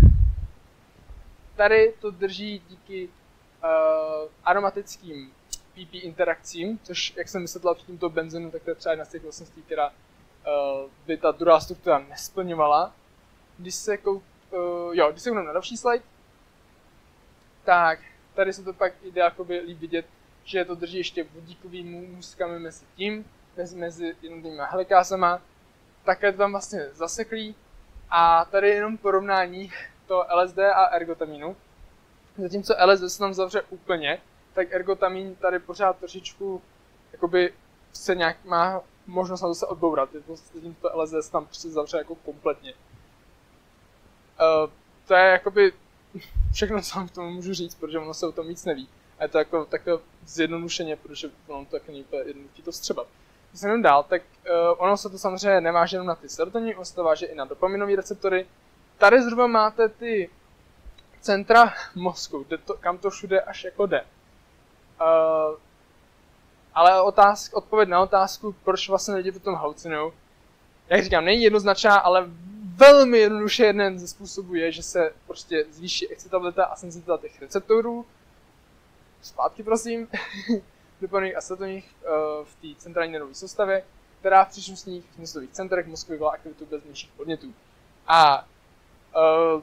tady to drží díky uh, aromatickým P P interakcím, což, jak jsem vysvětlil před tímto benzenu, tak to je třeba jedna z těch vlastností, která uh, by ta druhá struktura nesplňovala. Když se kou, uh, jo, když se koukneme na další slide, tak tady se to pak jde jakoby líp vidět, že to drží ještě vodíkovými můstkami mezi tím, mezi, mezi jednotlivými helikázama. Takhle to tam vlastně zaseklí a tady je jenom porovnání to L S D a ergotamínu. Zatímco L S D se tam zavře úplně, tak ergotamín tady pořád trošičku jakoby se nějak má možnost na to se odbourat. Zatímco L S D se tam prostě zavře jako kompletně. Uh, to je jakoby všechno, co vám k tomu můžu říct, protože ono se o tom víc neví. A je to jako takové zjednodušeně, protože ono to taky není jednoduché to vstřebat. Když se jenom dál, tak uh, ono se to samozřejmě neváže jenom na ty serotoniny, ono se to váže i na dopaminové receptory. Tady zhruba máte ty centra mozku, to, kam to všude až jako jde. Uh, ale otázk, odpověď na otázku, proč vlastně lidi potom halucinujou, jak říkám, není jednoznačná, ale velmi jednoduše jeden ze způsobů je, že se prostě zvýší excitabilita a senzitivita těch receptorů. Zpátky prosím. Dopaminných a serotoninných uh, v té centrální nervové soustavě, která v příslušných smyslových centrech mozku vyvolá aktivitu bez menších podnětů. A uh,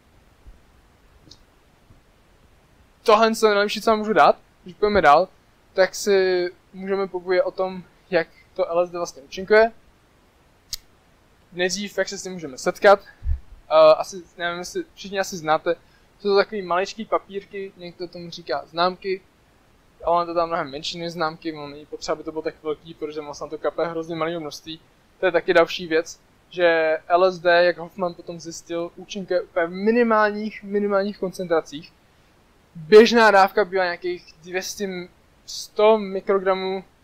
tohle je nejlepší, co vám můžu dát. Když půjdeme dál, tak si můžeme popovědět o tom, jak to L S D vlastně účinkuje. Nejdřív, jak se s tím můžeme setkat. Uh, asi, nevím, jestli všichni asi znáte, jsou to takový maličký papírky, někdo tomu říká známky, ale to tam mnohem menší než známky, no není potřeba, aby to bylo tak velký, protože moc na to kape hrozně malého množství. To je taky další věc, že L S D, jak Hoffman potom zjistil, účinkuje úplně v minimálních, minimálních koncentracích. Běžná dávka bývá nějakých dvě stě sto mikrogramů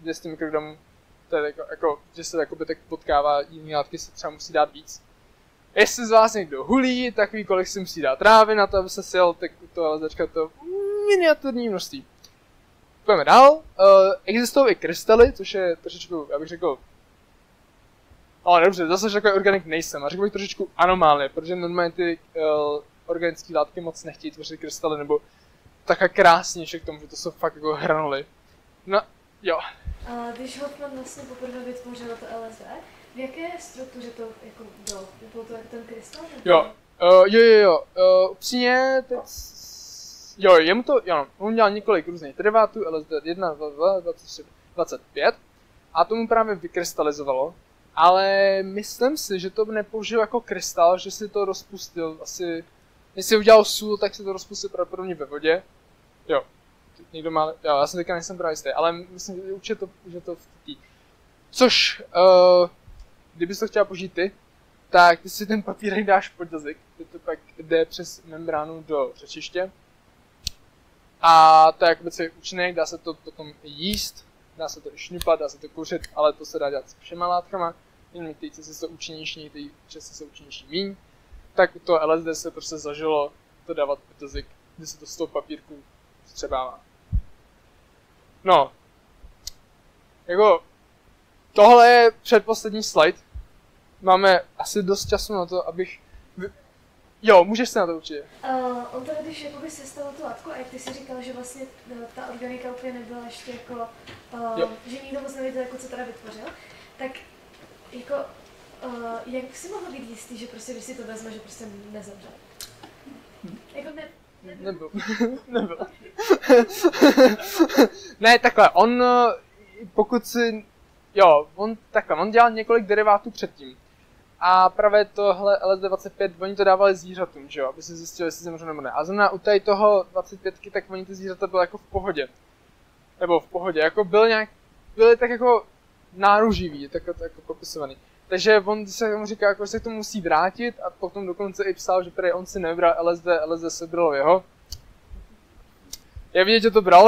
dvě stě mikrogramů, to je jako, jako, že se jakoby tak potkává, jiný látky se třeba musí dát víc. Jestli z vás někdo hulí, tak ví, kolik si musí dát trávy na to, aby se sjel, tak to ale začkat to miniaturní množství. Pojďme dál. Uh, existují i krystaly, což je trošičku, já bych řekl, ale dobře, zase takový organik nejsem a řekl bych trošičku anomálie, protože normálně ty uh, organické látky moc nechtějí tvořit krystaly, nebo takhle krásnější k tomu, že to jsou fakt jako hranuly. No, jo. A když Hoffman vlastně poprvé vytvořil to L S D, v jaké struktuře to jako bylo? Bylo to jako ten krystal? Jo, uh, jo, jo, jo, uh, upřímně, teď... Jo, jemu to, jo, on dělal několik různých derivátů, L S D jedna, dva, dva, dvacet tři, dvacet pět, a tomu právě vykrystalizovalo, ale myslím si, že to nepoužil jako krystal, že si to rozpustil asi, jestli udělal sůl, tak si to rozpustil pravděpodobně ve vodě, jo, někdo má, jo, já jsem teďka nejsem právě jistý, ale myslím, že určitě to, že to v tý. Což, uh, kdybys to chtěla použít ty, tak ty si ten papírek dáš pod jazyk, ty to pak jde přes membránu do řečiště. A to je jakoby celý účinek, dá se to potom jíst, dá se to i šňupat, dá se to kouřit, ale to se dá dělat s všema látkama. Jenom některý cesty jsou účinnější, některý cesty jsou účinnější míň. Tak u toho L S D se prostě zažilo to dávat pod jazyk, kdy se to z toho papírku vstřebává. No, jako tohle je předposlední slide. Máme asi dost času na to, abych... Jo, můžeš se na to určitě. Uh, on tady, když jakoby sestavil tu látku, a jak ty si říkal, že vlastně uh, ta organika úplně nebyla ještě jako, uh, že nikdo moc nevěděl, jako co teda vytvořil, tak jako, uh, jak si mohl být jistý, že prostě, když si to vezme, že prostě nezemře? Jako ne... Nebyl. Nebyl. Ne, takhle, on, pokud si, jo, on takhle, on dělal několik derivátů předtím. A právě tohle L S D dvacet pět, oni to dávali zvířatům, že jo, aby se zjistili, jestli zemřou nebo ne. A zrovna u tady toho dvacet pět, tak oni ty zvířata byly jako v pohodě. Nebo v pohodě, jako byl nějak, byly tak jako náruživý, tak jako popisovaný. Takže on se mu říká, jako, že se k tomu musí vrátit a potom dokonce i psal, že prý on si nebral L S D, L S D se bralo jeho. Je vidět, že to bral.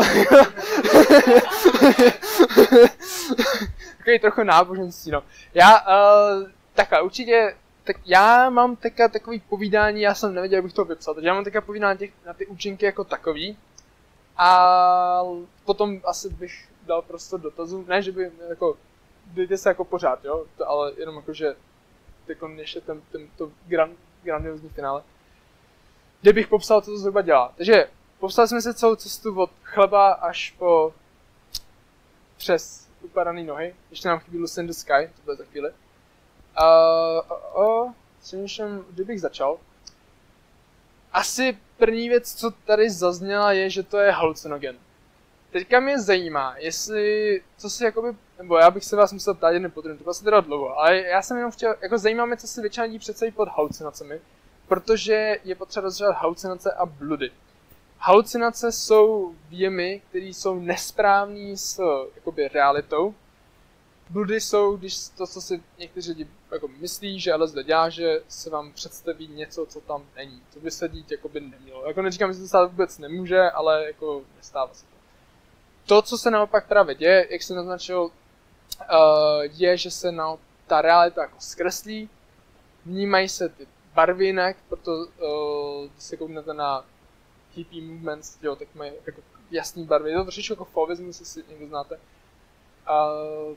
Takový trochu náboženství, no. Já, uh, takhle, určitě, tak já mám teďka takový povídání, já jsem nevěděl, jak bych to vypsal, takže já mám teďka povídání těch, na ty účinky jako takový. A potom asi bych dal prostor dotazů, ne, že by, jako, dejte se jako pořád, jo, to, ale jenom jako, že teďko ještě ten, ten, to gran, grandiozní finále. Kde bych popsal, co to zhruba dělá. Takže popsali jsme se celou cestu od chleba až po přes upadaný nohy. Ještě nám chybí Lucy in the Sky, to bude za chvíli. Uh, uh, uh, přemýšlím, kdybych začal. Asi první věc, co tady zazněla, je, že to je halucinogen. Teďka mě zajímá, jestli, co si jakoby, nebo já bych se vás musel ptát jeden podruhém, to bylo se teda dlouho, ale já jsem jenom chtěl, jako zajímá mě, co si většina lidí představí pod halucinacemi, protože je potřeba rozlišovat halucinace a bludy. Halucinace jsou výjemy, které jsou nesprávné s jakoby realitou. Bludy jsou, když to, co si někteří lidi jako myslí, že L S D dělá, že se vám představí něco, co tam není. To by se dít jakoby nemělo. Jako neříkám, že to stát vůbec nemůže, ale jako nestává se to. To, co se naopak právě děje, jak jsem naznačil, uh, je, že se na ta realita jako zkreslí, vnímají se ty barvy jinak, proto uh, když se kouknete na hippie movements, jo, tak mají jako jasný barvy. Je to trošičku jako fauvismus, jestli někdo znáte. Uh,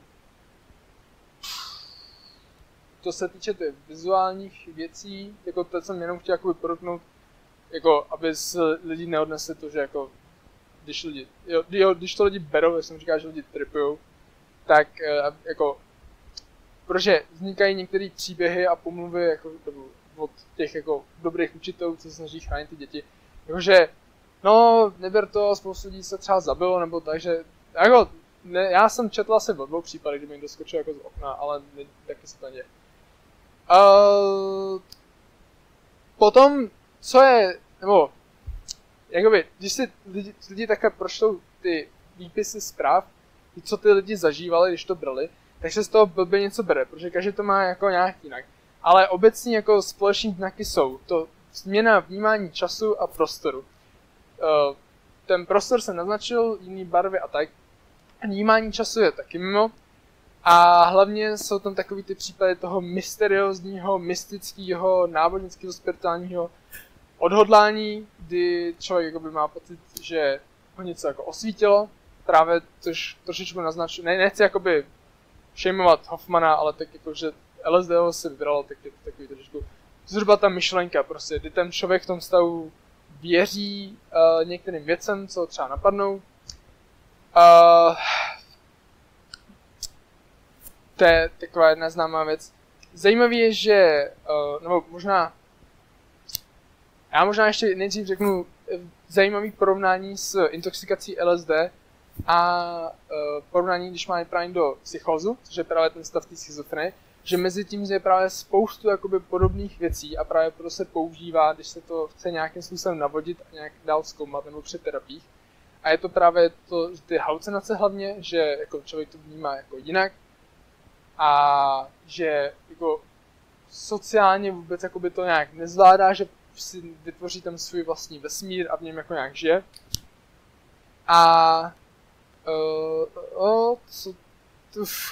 to se týče těch vizuálních věcí, jako to jsem jenom chtěl jako podotknout, jako aby se lidi neodnesli to, že jako když lidi, jo, jo, když to lidi berou, jak jsem říkal, že lidi tripujou, tak uh, jako, protože vznikají některé příběhy a pomluvy jako, od těch jako dobrých učitelů, co se snaží chránit ty děti, jakože, no, neber to, spoustu lidí se třeba zabilo, nebo tak, že, jako, ne, já jsem četl asi o dvou případech, kdy mi někdo skočil jako z okna, ale ne, taky se to děje. Uh, potom, co je, nebo, jakoby, když si lidi, lidi takhle proštou ty výpisy zpráv, co ty lidi zažívali, když to brali, tak se z toho blbě něco bere, protože každý to má jako nějak jinak. Ale obecně jako společný znaky jsou to změna vnímání času a prostoru. Uh, ten prostor jsem naznačil, jiný barvy a tak. vnímání času je taky mimo. A hlavně jsou tam takový ty případy toho mysteriózního, mystického, náboženského, spirituálního odhodlání, kdy člověk jakoby má pocit, že ho něco jako osvítilo, právě což trošičku naznačuje, ne, nechci jakoby šejmovat Hoffmana, ale tak jako, že L S D ho se vybralo, tak je to takový trošičku zhruba ta myšlenka prostě, kdy ten člověk v tom stavu věří uh, některým věcem, co třeba napadnou. Uh, to je taková jedna známá věc. Zajímavý je, že, uh, nebo možná, já možná ještě nejdřív řeknu zajímavý porovnání s intoxikací L S D a uh, porovnání, když má právě do psychózu, což je právě ten stav té schizofrenie, že mezi tím je právě spoustu jakoby podobných věcí a právě proto se používá, když se to chce nějakým způsobem navodit a nějak dál zkoumat nebo při terapiích. A je to právě to, ty halucinace hlavně, že jako člověk to vnímá jako jinak a že jako sociálně vůbec jakoby to nějak nezvládá, že si vytvoří tam svůj vlastní vesmír a v něm jako nějak žije. A uh, uh, co uf.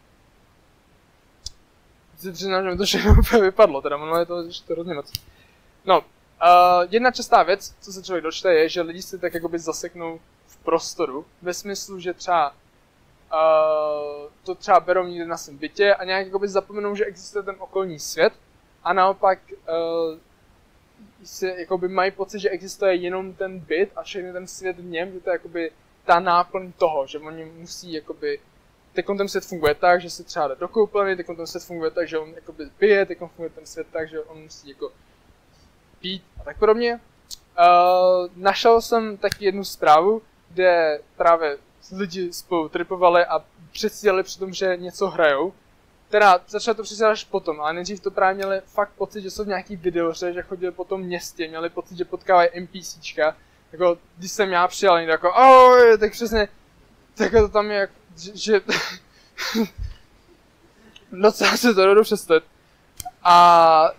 Si přiznám, že mi to všechno úplně vypadlo, teda ono je to, to hrozně moc. No, uh, jedna častá věc, co se člověk dočte, je, že lidi se tak jakoby zaseknou v prostoru, ve smyslu, že třeba uh, to třeba berou někde na svém bytě a nějak jakoby zapomenou, že existuje ten okolní svět a naopak uh, si jakoby mají pocit, že existuje jenom ten byt a všechny ten svět v něm, že to je jakoby ta náplň toho, že oni musí jakoby teďkon ten svět funguje tak, že se třeba jde do koupelny, teďkon ten svět funguje tak, že on jakoby pije, teďkon funguje ten svět tak, že on musí jako pít a tak podobně. Uh, našel jsem taky jednu zprávu, kde právě lidi spolu tripovali a předstíleli při tom, že něco hrajou. Teda začalo to předstílet až potom, ale nejdřív to právě měli fakt pocit, že jsou v nějaký videohře, že chodili po tom městě, měli pocit, že potkávají NPCčka. Jako, když jsem já přijel, někdo jako, oj, tak přesně, tak to tam je jak že, že docela se to dodu představit. A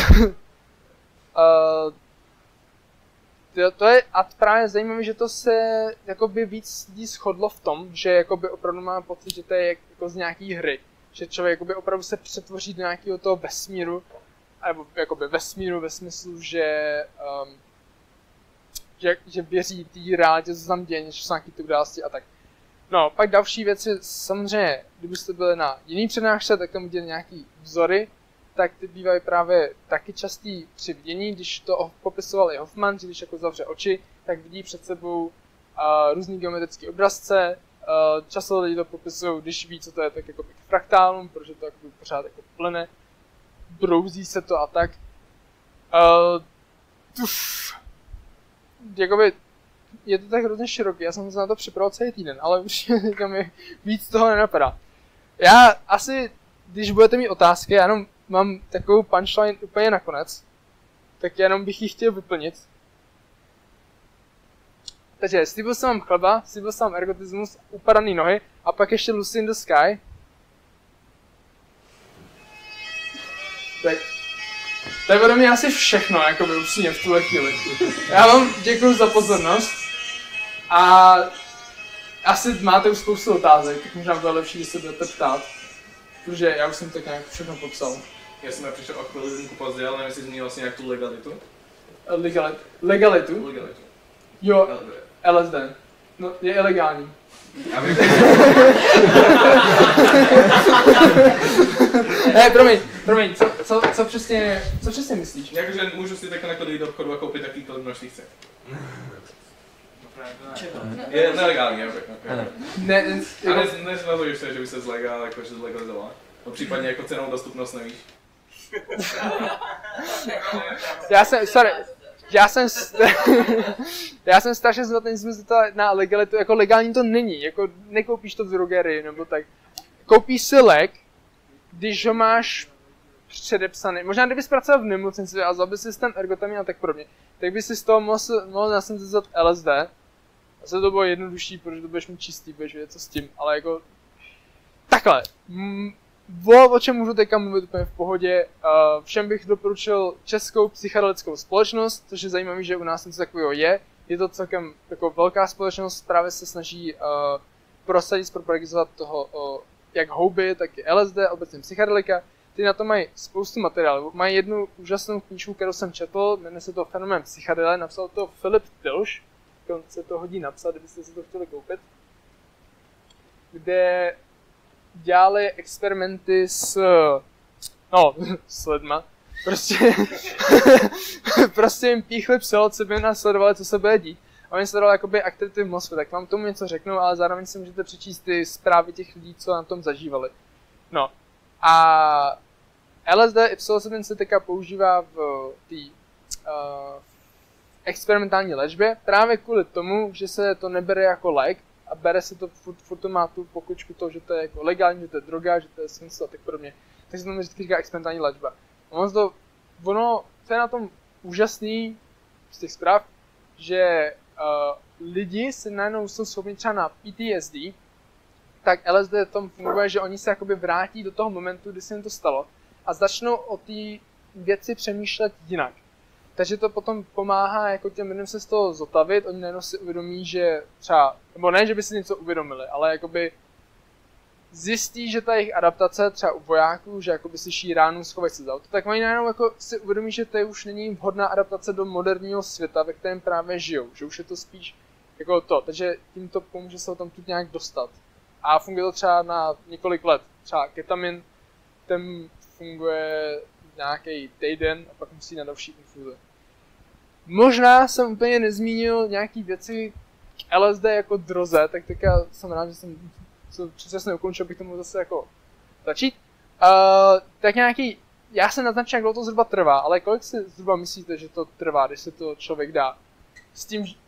uh, to, to je a právě zajímavé, že to se jakoby víc lidí shodlo v tom, že jakoby opravdu má pocit, že to je jako z nějaký hry. Že člověk jakoby opravdu se přetvoří do nějakého toho vesmíru, nebo jakoby vesmíru ve smyslu, že um, že, že věří té realitě, co tam děje, že jsou nějaké ty události a tak. No, pak další věc je samozřejmě, kdybyste byli na jiný přednášce, tak tam udělali nějaký vzory, tak ty bývají právě taky častý při vidění, když to popisoval i Hoffman, že když jako zavře oči, tak vidí před sebou uh, různý geometrické obrazce, uh, často lidi to popisují, když ví, co to je, tak jako k fraktálům, protože to jako pořád jako plyne, brouzí se to a tak. Uh, uf, jakoby, je to tak hrozně široký, já jsem se na to připravil celý týden, ale určitě mi víc toho nenapadá. Já asi, když budete mít otázky, já jenom mám takovou punchline úplně nakonec, tak jenom bych ji chtěl vyplnit. Takže slíbil jsem vám chleba, slíbil jsem vám ergotismus, upadaný nohy a pak ještě Lucy in the Sky. Tak. To je ode mě asi všechno, jakoby upřímně v tuhle chvíli. Já vám děkuji za pozornost a asi máte už spoustu otázek, tak možná bude lepší, když se budete ptát, protože já už jsem tak nějak všechno popsal. Já jsem přišel o chvilinku pozdě, ale nevím, jestli zmínil vlastně nějak tu legalitu. Legalit, legalitu? Legalitu. Jo, L S D. No, je ilegální. Ne, promiň, promiň, co, co, co, přesně, co přesně myslíš? Jakože můžu si takhle nakolit do obchodu a koupit takový kolik množství chce. Je nelegální, já řeknu. Ne, a ne, nezvažuješ se, že by se zlegal, jakože zlegalizovala? No případně jako cenou dostupnost nevíš. Já jsem, sorry, já jsem, já jsem strašně zvatný, jsme se to na legalitu, jako legální to není, jako nekoupíš to v drogerii nebo tak. Koupíš si lék, když ho máš předepsaný, možná kdybys pracoval v nemocnici a zabil si ten ergotamin a tak podobně, tak bys si z toho mohl, mohl nasyntetizovat L S D. Asi to bylo jednodušší, protože to budeš mít čistý, budeš vědět co s tím, ale jako takhle. O, o čem můžu teďka mluvit úplně v pohodě, uh, všem bych doporučil Českou psychedelickou společnost, což je zajímavé, že u nás něco takového je. Je to celkem jako velká společnost, právě se snaží uh, prosadit, zpropagizovat toho, o, jak houby, tak i L S D, obecně psychedelika. Ty na to mají spoustu materiálů. Mají jednu úžasnou knížku, kterou jsem četl, jmenuje se to Fenomén psychedele, napsal to Philip Tilsch, on se to hodí napsat, kdybyste si to chtěli koupit, kde dělali experimenty s, no, s lidma. Prostě, prostě jim píchli psilocybin a sledovali, co se bude dít. A oni sledovali jakoby aktivity v mozku, tak vám tomu něco řeknu, ale zároveň si můžete přečíst ty zprávy těch lidí, co na tom zažívali. No. A L S D i psilocybin se teďka používá v té uh, experimentální léčbě právě kvůli tomu, že se to nebere jako lék a bere se to, furt, furt to má tu pokučku toho, že to je jako legální, že to je droga, že to je smysl a tak podobně. Tak se tomu vždycky říká experimentální léčba. Ono, to, ono, co je na tom úžasný z těch zpráv, že uh, lidi se najednou jsou schopni třeba na P T S D, tak L S D tom funguje, že oni se jakoby vrátí do toho momentu, kdy se jim to stalo a začnou o té věci přemýšlet jinak. Takže to potom pomáhá jako těm lidem se z toho zotavit, oni najednou si uvědomí, že třeba, nebo ne, že by si něco uvědomili, ale jakoby zjistí, že ta jejich adaptace třeba u vojáků, že jakoby si ší ránu, schovají se za auto, tak oni najednou jako si uvědomí, že to je už není vhodná adaptace do moderního světa, ve kterém právě žijou, že už je to spíš jako to, takže tím to pomůže se o tom tu nějak dostat. A funguje to třeba na několik let, třeba ketamin, ten funguje nějaký týden a pak musí na další infuze. Možná jsem úplně nezmínil nějaký věci k L S D jako droze, tak teďka jsem rád, že jsem to přesně ukončil, bych tomu zase jako začít. Uh, tak nějaký, já jsem naznačil, jak dlouho to zhruba trvá, ale kolik si zhruba myslíte, že to trvá, když se to člověk dá? S tím, že...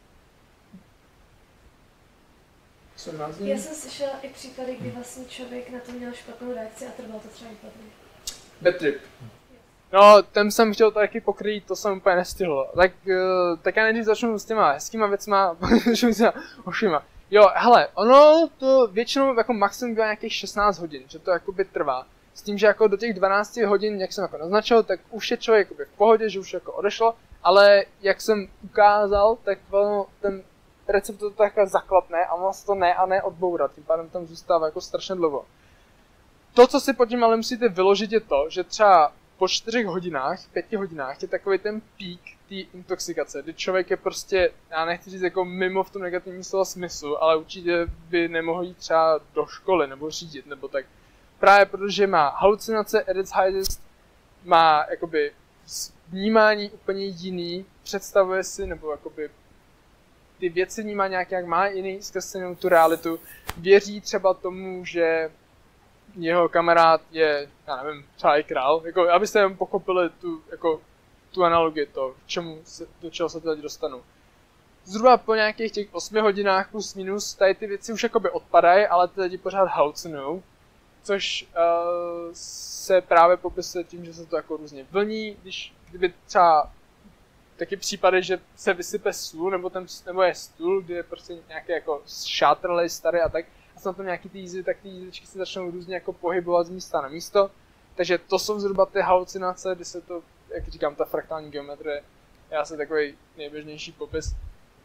Já jsem slyšela i případy, kdy vlastně člověk na to měl špatnou reakci a trvalo to třeba i pět dní. Bad trip. No, ten jsem chtěl taky pokrýt, to jsem úplně nestihl. Tak, uh, tak já nejdřív začnu s těma hezkýma věcma, protože se ošima. Jo, hele, ono to většinou jako maximum bývá nějakých šestnáct hodin, že to jakoby trvá. S tím, že jako do těch dvanácti hodin, jak jsem jako naznačil, tak už je člověk jakoby v pohodě, že už jako odešlo, ale jak jsem ukázal, tak ono, ten recept to takhle zaklapne a ono se to ne a ne odbourat, tím pádem tam zůstává jako strašně dlouho. To, co si pod tím ale musíte vyložit, je to, že třeba po čtyřech hodinách, pěti hodinách je takový ten pík té intoxikace, kdy člověk je prostě, já nechci říct jako mimo v tom negativním slova smyslu, ale určitě by nemohl jít třeba do školy nebo řídit, nebo tak. Právě protože má halucinace, Ehrlichkeit, má jakoby vnímání úplně jiný, představuje si, nebo jakoby ty věci vnímá nějak, jak má jiný zkreslenou tu realitu, věří třeba tomu, že jeho kamarád je, já nevím, třeba i král, jako, abyste jen pochopili tu, jako, tu analogii, to, čemu se, do čeho se teď dostanu. Zhruba po nějakých těch osmi hodinách plus minus tady ty věci už jakoby odpadají, ale ty lidi pořád halucinujou, což uh, se právě popisuje tím, že se to jako různě vlní, když kdyby třeba taky případy, že se vysype stůl, nebo, ten, nebo je stůl, kde je prostě nějaký jako šátrlej starý a tak, a jsou tam nějaký ty jízdy, tak ty jízdičky se začnou různě jako pohybovat z místa na místo. Takže to jsou zhruba ty halucinace, kdy se to, jak říkám, ta fraktální geometrie je asi takový nejběžnější popis.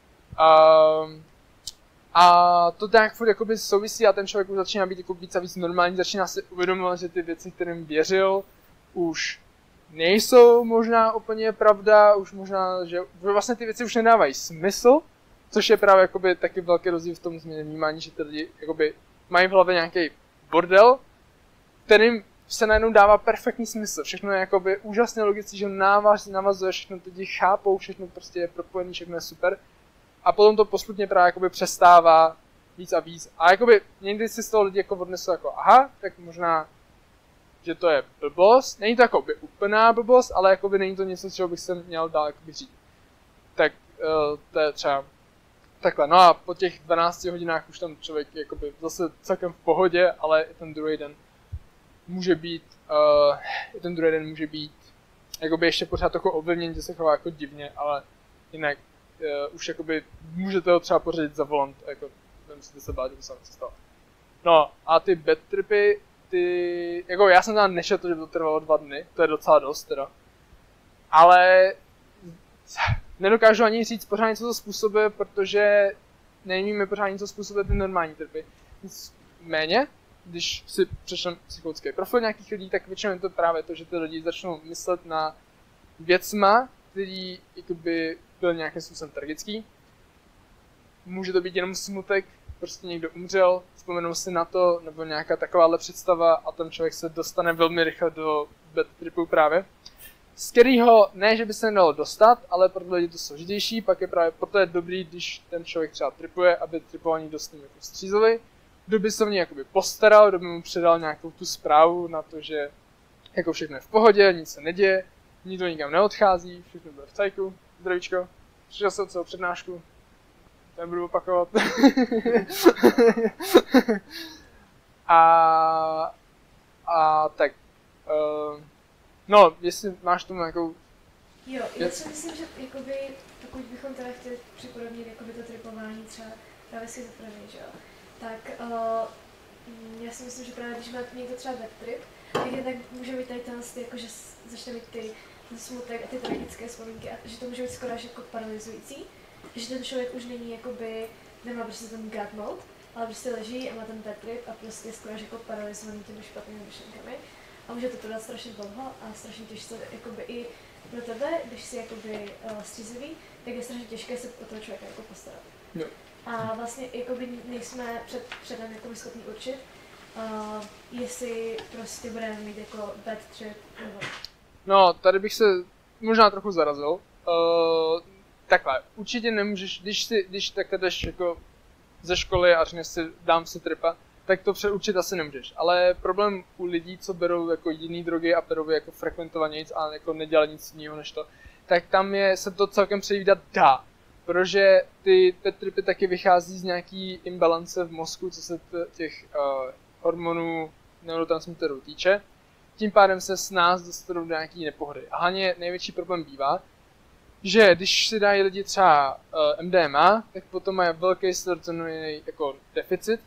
Um, a to tak furt jakoby souvisí a ten člověk už začíná být jako víc a víc normální, začíná si uvědomovat, že ty věci, kterým věřil, už nejsou možná úplně pravda, už možná, že vlastně ty věci už nedávají smysl, což je právě jakoby taky velký rozdíl v tom změně vnímání, že ty lidi jakoby mají v hlavě nějaký bordel, kterým se najednou dává perfektní smysl. Všechno je jakoby úžasně logický, že návaz, navazuje, všechno lidi chápou, všechno prostě je propojený, všechno je super. A potom to postupně právě jakoby přestává víc a víc. A jakoby někdy si z toho lidi jako odnesou jako aha, tak možná, že to je blbost. Není to jakoby úplná blbost, ale jakoby není to něco, čeho bych se měl dál jakoby říct. Tak uh, to je třeba takhle. No a po těch dvanácti hodinách už tam člověk je jakoby zase celkem v pohodě, ale ten druhý den může být, uh, ten druhý den může být jakoby ještě pořád trochu ovlivněn, že se chová jako divně, ale jinak uh, už jakoby můžete ho třeba pořadit za volant, jako nemusíte se bát, že to se něco stalo. No a ty bad tripy, ty, jako já jsem tam nešel, že by to trvalo dva dny, to je docela dost teda. Ale nedokážu ani říct pořád něco, co způsobuje, protože nevíme pořád něco, co způsobuje ty normální tripy. Nicméně, když si přečtem psychologický profil nějakých lidí, tak většinou je to právě to, že ty lidi začnou myslet na věcma, který jakoby byl nějakým způsobem tragický. Může to být jenom smutek, prostě někdo umřel, vzpomenou si na to, nebo nějaká takováhle představa a ten člověk se dostane velmi rychle do bad tripu právě. Z kterého ne, že by se nedalo dostat, ale pro lidi to složitější, pak je právě proto je dobrý, když ten člověk třeba tripuje, aby tripovaní dost ním jako střízeli, kdo by se o něj jakoby postaral, kdo by mu předal nějakou tu zprávu na to, že jako všechno je v pohodě, nic se neděje, nikdo nikam neodchází, všechno bude v cajku, zdravíčko, přišel jsem celou přednášku, to nebudu opakovat. a, a tak, uh, no, jestli máš tomu nějakou... Jo, já si myslím, že jakoby, pokud bychom teda chtěli připodobnit jakoby to tripování třeba právě schizofrenie, že jo, tak uh, já si myslím, že právě když má někdo třeba bad trip, tak je tak může mít tady tenhle, jako, že začne mít ty ten smutek a ty tragické vzpomínky a že to může být skoro až jako paralyzující, že ten člověk už není jakoby, nemá prostě ten God mode, ale prostě leží a má ten bad trip a prostě skoro až jako paralyzovaný těmi špatnými myšlenkami. A může to trvat strašně dlouho a strašně těžké, jakoby i pro tebe, když jsi jakoby uh, střízlivý, tak je strašně těžké se o toho člověka jako postarat. Jo. A vlastně jakoby nejsme před, předem jakoby schopni určit, uh, jestli prostě budeme mít jako bad trip nebo... No, tady bych se možná trochu zarazil. Uh, takhle, určitě nemůžeš, když si, když takhle jdeš jako ze školy a řekneš si, dám si tripa, tak to předurčit asi nemůžeš. Ale problém u lidí, co berou jako jiný drogy a berou jako frekventovaně nic a jako nedělají nic jiného než to, tak tam je, se to celkem předvídat dá. Protože ty tripy taky vychází z nějaký imbalance v mozku, co se těch uh, hormonů, neurotransmiterů týče. Tím pádem se s nás dostanou do nějaký nepohody. A hlavně největší problém bývá, že když si dají lidi třeba uh, M D M A, tak potom mají velký serotoninový jako deficit,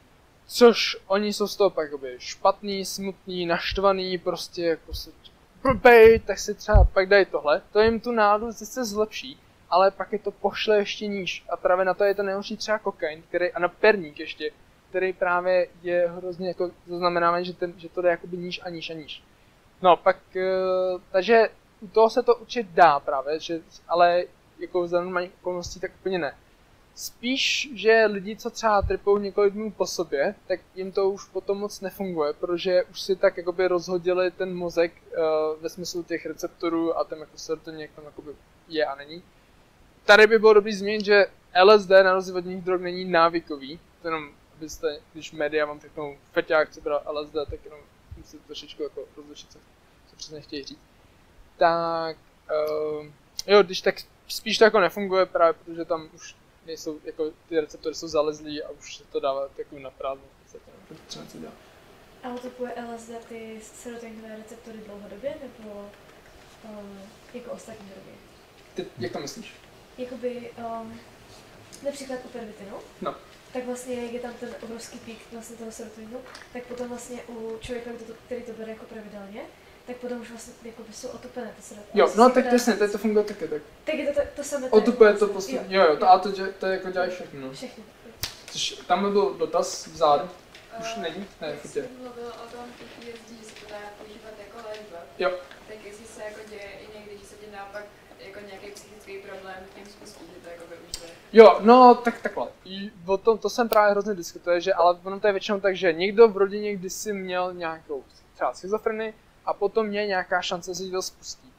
což oni jsou z toho pak jakoby špatný, smutný, naštvaný, prostě jako se blbej, tak si třeba pak dají tohle, to jim tu náladu zase zlepší, ale pak je to pošle ještě níž a právě na to je ten nejhorší třeba kokain, který, a na perník ještě, který právě je hrozně jako zaznamenávaný, že, ten, že to jde jakoby níž a níž a níž. No pak, uh, takže u toho se to učit dá právě, že, ale jako za normálních okolností tak úplně ne. Spíš, že lidi, co třeba tripou několik dnů po sobě, tak jim to už potom moc nefunguje, protože už si tak jakoby rozhodili ten mozek uh, ve smyslu těch receptorů a tam jako serotonin, jak tam jakoby je a není. Tady by bylo dobrý změnit, že L S D na rozdíl od jiných drog není návykový, to jenom abyste, když média vám řeknou feťák, co bral L S D, tak jenom musíte trošičku jako rozlišit, co, co přesně chtějí říct. Tak, uh, jo, když tak spíš to jako nefunguje právě, protože tam už nejsou, jako ty receptory jsou zalezlý a už se to dává takový na prázdno, v podstatě, třeba co dělá. A utopuje L S D ty serotoninové receptory dlouhodobě, nebo um, jako ostatní drogy? Ty, jak to myslíš? Jakoby, um, například u pervitinu, No. tak vlastně, jak je tam ten obrovský pík vlastně toho serotoninu, tak potom vlastně u člověka, který to bere jako pravidelně, tak potom už vlastně jakoby jsou otupené ty serotoniny. Jo, no tak přesně, tady to funguje taky tak. Tak je to to, to samé. Otupuje to prostě, jo, jo, to, a to, to je jako děláš všechno, no. Všechno. Což, tam by byl dotaz vzadu, už Uh, není? Ne, jak chytě. jsi mluvil o tom P T S D, že se to dá používat jako léčba. Jo. Tak jestli se jako děje i někdy, že se ti naopak jako nějaký psychický problém tím spustí, že to jako už jde. Jo, no tak takhle. I o tom, to jsem právě hrozně diskutuje, že ale ono to je většinou tak, že někdo v rodině kdysi měl nějakou třeba schizofrenii a potom je nějaká šance, že se to spustí.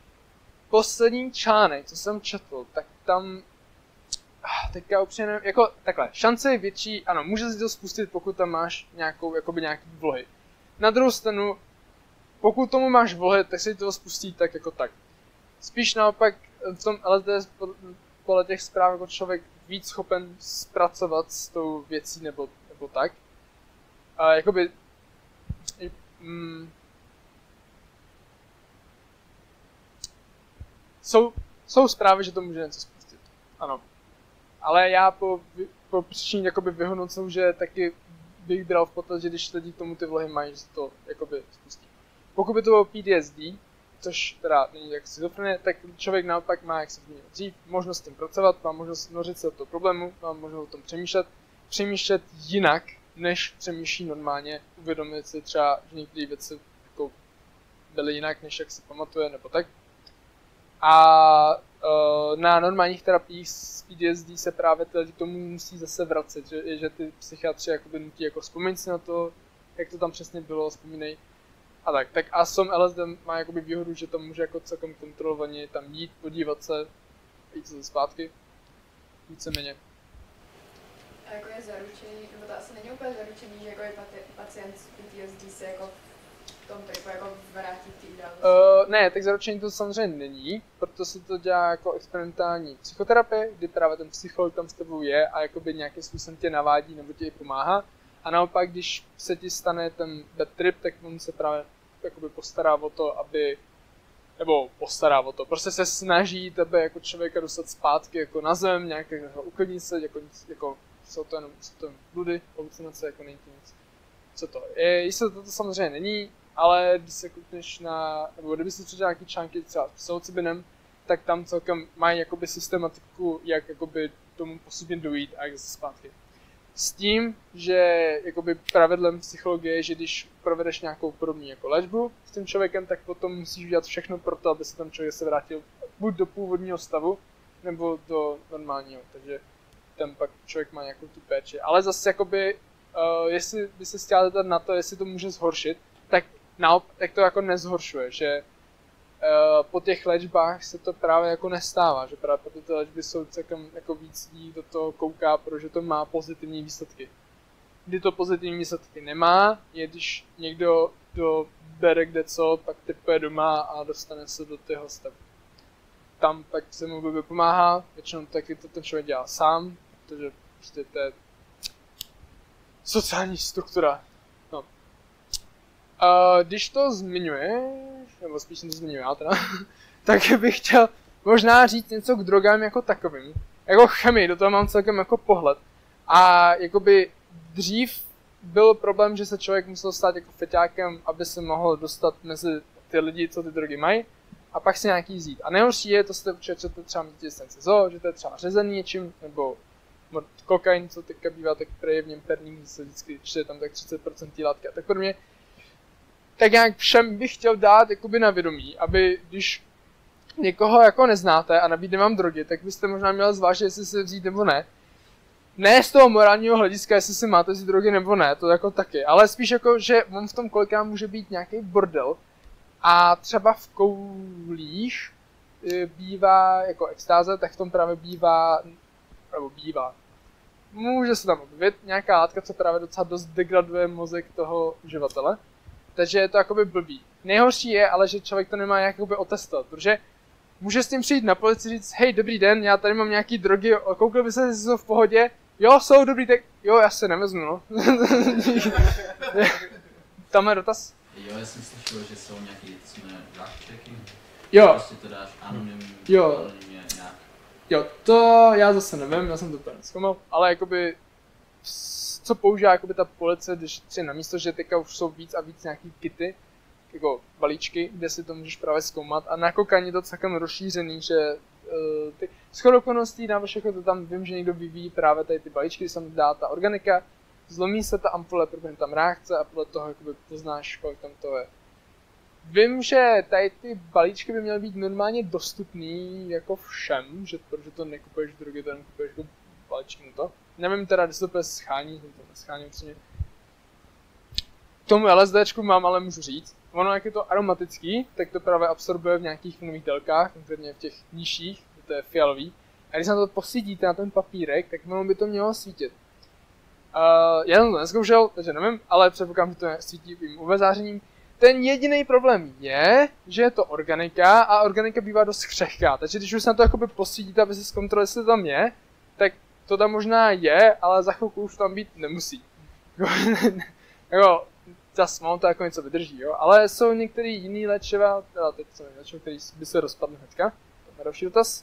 Poslední článek, co jsem četl, tak tam teďka upřímně nevím, jako takhle, šance je větší, ano, může si to spustit, pokud tam máš nějakou, jakoby nějaký vlohy. Na druhou stranu, pokud tomu máš vlohy, tak se ti to spustí tak jako tak. Spíš naopak v tom L S D podle těch zpráv jako člověk víc schopen zpracovat s tou věcí nebo, nebo tak. A jakoby... Mm, jsou, jsou zprávy, že to může něco spustit. Ano. Ale já po, po příčině jakoby vyhodnocou, že taky bych bral v potaz, že když lidi k tomu ty vlohy mají, že se to jakoby spustí. Pokud by to bylo P T S D, což teda není jak schizofrenie, tak člověk naopak má, jak se zmínil dřív, možnost s tím pracovat, má možnost nořit se do toho problému, má možnost o tom přemýšlet, přemýšlet jinak, než přemýšlí normálně, uvědomit si třeba, že některé věci jako byly jinak, než jak si pamatuje, nebo tak. A uh, na normálních terapiích s P D S D se právě k tomu musí zase vracet, že, že ty psychiatři jakoby nutí jako vzpomeň si na to, jak to tam přesně bylo, vzpomínej. A tak, tak a som L S D má jakoby výhodu, že tam může jako celkem kontrolovaně tam jít, podívat se, jít se zpátky, víceméně. A jako je zaručený, nebo to asi není úplně zaručený, že jako je pacient s P T S D se jako v tom tripu jako vrátí k té události? Uh, ne, tak zaručený to samozřejmě není, proto se to dělá jako experimentální psychoterapie, kdy právě ten psycholog tam s tebou je a jakoby nějakým způsobem tě navádí nebo tě i pomáhá. A naopak, když se ti stane ten bad trip, tak on se právě jakoby postará o to, aby, nebo postará o to, prostě se snaží tebe jako člověka dostat zpátky jako na zem, nějak jako uklidnit se, jako, jako jsou to jenom, jsou to jenom bludy, halucinace, jako není to nic. Co to je? Jistě to, to samozřejmě není, ale když se koukneš na, nebo kdyby si přečetl nějaký články třeba s psilocybinem, tak tam celkem mají jakoby systematiku, jak jakoby tomu postupně dojít a jak zase zpátky. S tím, že jakoby pravidlem psychologie je, že když provedeš nějakou podobnou jako léčbu s tím člověkem, tak potom musíš udělat všechno pro to, aby se ten člověk se vrátil buď do původního stavu, nebo do normálního, takže ten pak člověk má nějakou tu péči. Ale zase jakoby, uh, jestli by se chtěla zeptat na to, jestli to může zhoršit, tak naopak tak to jako nezhoršuje, že uh, po těch léčbách se to právě jako nestává, že právě po ty léčby jsou celkem jako víc lidí do toho kouká, protože to má pozitivní výsledky. Kdy to pozitivní výsledky nemá, je když někdo do bere kde co, pak trpuje doma a dostane se do tého stavu. Tam pak se mu blbě pomáhá, většinou taky to ten člověk dělá sám, protože prostě to je sociální struktura. No. A když to zmiňuje, nebo spíš to zmiňuje já teda, tak bych chtěl možná říct něco k drogám jako takovým. Jako chemii, do toho mám celkem jako pohled. A jakoby dřív byl problém, že se člověk musel stát jako feťákem, aby se mohl dostat mezi ty lidi, co ty drogy mají, a pak si nějaký vzít. A nejhorší je, to jste určitě četli třeba mít ten cizo, že to je třeba řezaný něčím, nebo kokain, co teďka bývá tak projevně perný, se vždycky čte tam tak třicet procent té látky a tak podobně. Tak jak všem bych chtěl dát jakoby na vědomí, aby když někoho jako neznáte a nabídne vám drogy, tak byste možná měli zvážit, jestli si vzít nebo ne. Ne z toho morálního hlediska, jestli si máte vzít drogy nebo ne, to jako taky, ale spíš jako, že on v tom kolikrát může být nějaký bordel a třeba v koulích bývá jako extáze, tak v tom právě bývá, nebo bývá, může se tam objevit nějaká látka, co právě docela dost degraduje mozek toho uživatele. Takže je to jakoby blbý. Nejhorší je ale, že člověk to nemá jak jakoby otestovat, protože může s tím přijít na policii říct, hej, dobrý den, já tady mám nějaký drogy, koukl by se, jestli jsou v pohodě, jo, jsou dobrý, tak jo, já se nevezmu, no. Tam je dotaz? Jo, já jsem slyšel, že jsou nějaký, co jmenuje, drug checking. Jo. Prostě to dáš anonymně, Jo. anonymně nějak. Jo, to já zase nevím, já jsem to úplně nezkoumal, ale jakoby, co používá jakoby ta policie, když třeba na místo, že teďka už jsou víc a víc nějaký kity, jako balíčky, kde si to můžeš právě zkoumat a na kokain je to celkem rozšířený, že uh, ty shodou okolností na všechno to tam vím, že někdo vyvíjí právě tady ty balíčky, když se tam dá ta organika, zlomí se ta ampule, proběhne tam reakce a podle toho jakoby poznáš, kolik tam to je. Vím, že tady ty balíčky by měly být normálně dostupný jako všem, že, protože to nekupuješ drogy, to jenom kupuješ jako balíčky na to. Nevím teda, když se to úplně schání, jsem to neschání upřímně. K tomu LSDčku mám, ale můžu říct. Ono, jak je to aromatický, tak to právě absorbuje v nějakých nových délkách, konkrétně v těch nižších, to je fialový. A když se na to posvítíte na ten papírek, tak ono by to mělo svítit. Uh, já jsem to nezkoušel, takže nevím, ale předpokládám, že to svítí tím U V zářením. Ten jediný problém je, že je to organika a organika bývá dost křehká, takže když už se na to jakoby posvítíte, aby se zkontrolili, jestli to tam je, tak to tam možná je, ale za chvilku už tam být nemusí. Jako, zas mám to jako něco vydrží, jo, ale jsou některý jiný léčiva, teda teď jsem léčiva, který by se rozpadl hnedka. To je další dotaz.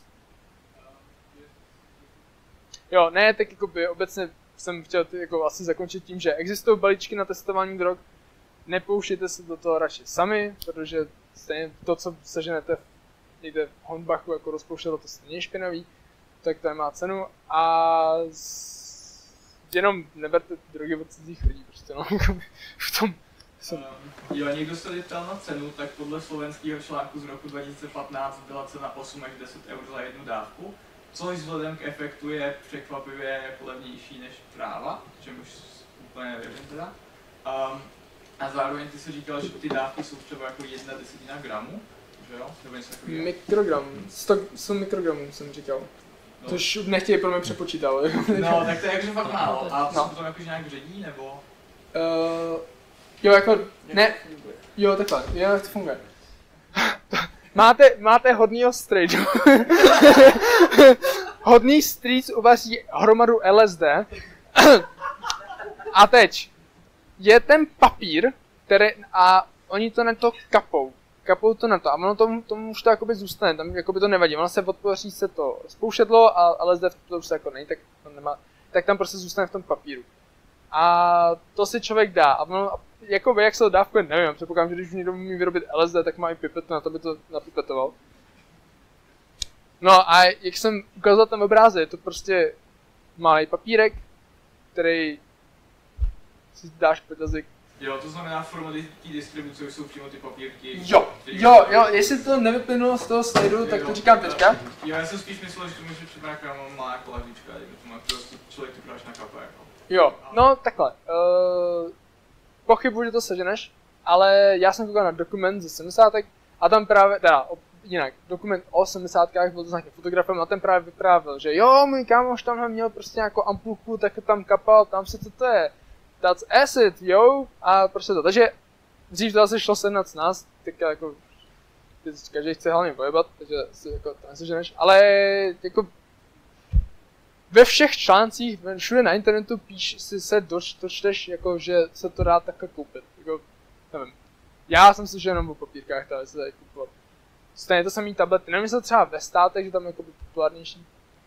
Jo, ne, tak jakoby obecně jsem chtěl ty, jako asi zakončit tím, že existují balíčky na testování drog, nepouštějte se do toho radši sami, protože stejně to, co seženete někde v Hornbachu jako rozpouštět, to stejně špinavý, tak to nemá cenu a z... jenom neberte drogy od cizích lidí, prostě no, v tom jsem... Um, jo, někdo se tady ptal na cenu, tak podle slovenského článku z roku dva tisíce patnáct byla cena osm až deset eur za jednu dávku, což vzhledem k efektu je překvapivě jako levnější než tráva, čemuž úplně nevěřím teda. Um, a zároveň ty jsi říkal, že ty dávky jsou třeba jako jedna desetina gramu, že jo? Nebo něco takového? Mikrogram, sto, sto mikrogramů jsem říkal. No. Což nechtějí pro mě přepočítat, ale... No, tak to je jakože fakt málo. A to No. se potom jakože nějak ředí, nebo? Uh, jo, jako, ne, jo, takhle, jo, jak to funguje. máte, máte hodnýho strejdu. Hodný strýc uvaří hromadu L S D. A teď je ten papír, který, a oni to na to kapou. Kapou to na to a ono tomu, tomu už to jakoby zůstane, tam jakoby to nevadí. Ono se podpoří se to spouštědlo a L S D to už jako není, tak to nemá, tak tam prostě zůstane v tom papíru. A to si člověk dá. A ono, jako jak se to dávkuje, nevím, předpokládám, že když někdo umí vyrobit L S D, tak má i pipetu na to, by to napipetoval. No a jak jsem ukázal tam obrázek, je to prostě malý papírek, který si dáš pod jazyk. Jo, to znamená forma té distribuce už jsou přímo ty papírky. Jo, jo, jo, jestli to nevyplynulo z toho slajdu, tak to říkám teďka. Jo, já jsem spíš myslel, že to může třeba nějaká má jako lahvička, kdyby to má prostě člověk to práš na kape jako. Jo, no takhle. Uh, pochybuji, že to seženeš, ale já jsem koukal na dokument ze sedmdesátek a tam právě, teda jinak, dokument o sedmdesátkách byl to s nějakým fotografem a ten právě vyprávěl, že jo, můj kámoš tamhle měl prostě nějakou ampulku, tak tam kapal, tam se co to je. That's acid, jo, a prostě to. Takže dřív to asi šlo sedmnáct nás, teďka jako každý chce hlavně pojebat, takže si jako to neseženeš, ale jako ve všech článcích, všude na internetu píš, si se doč, dočteš, jako, že se to dá takhle koupit, jako, nevím. Já jsem si že jenom o papírkách tady se tady kupovat. Stejně to samý tablety, nevím, jestli třeba ve státech, že tam je jako populárnější.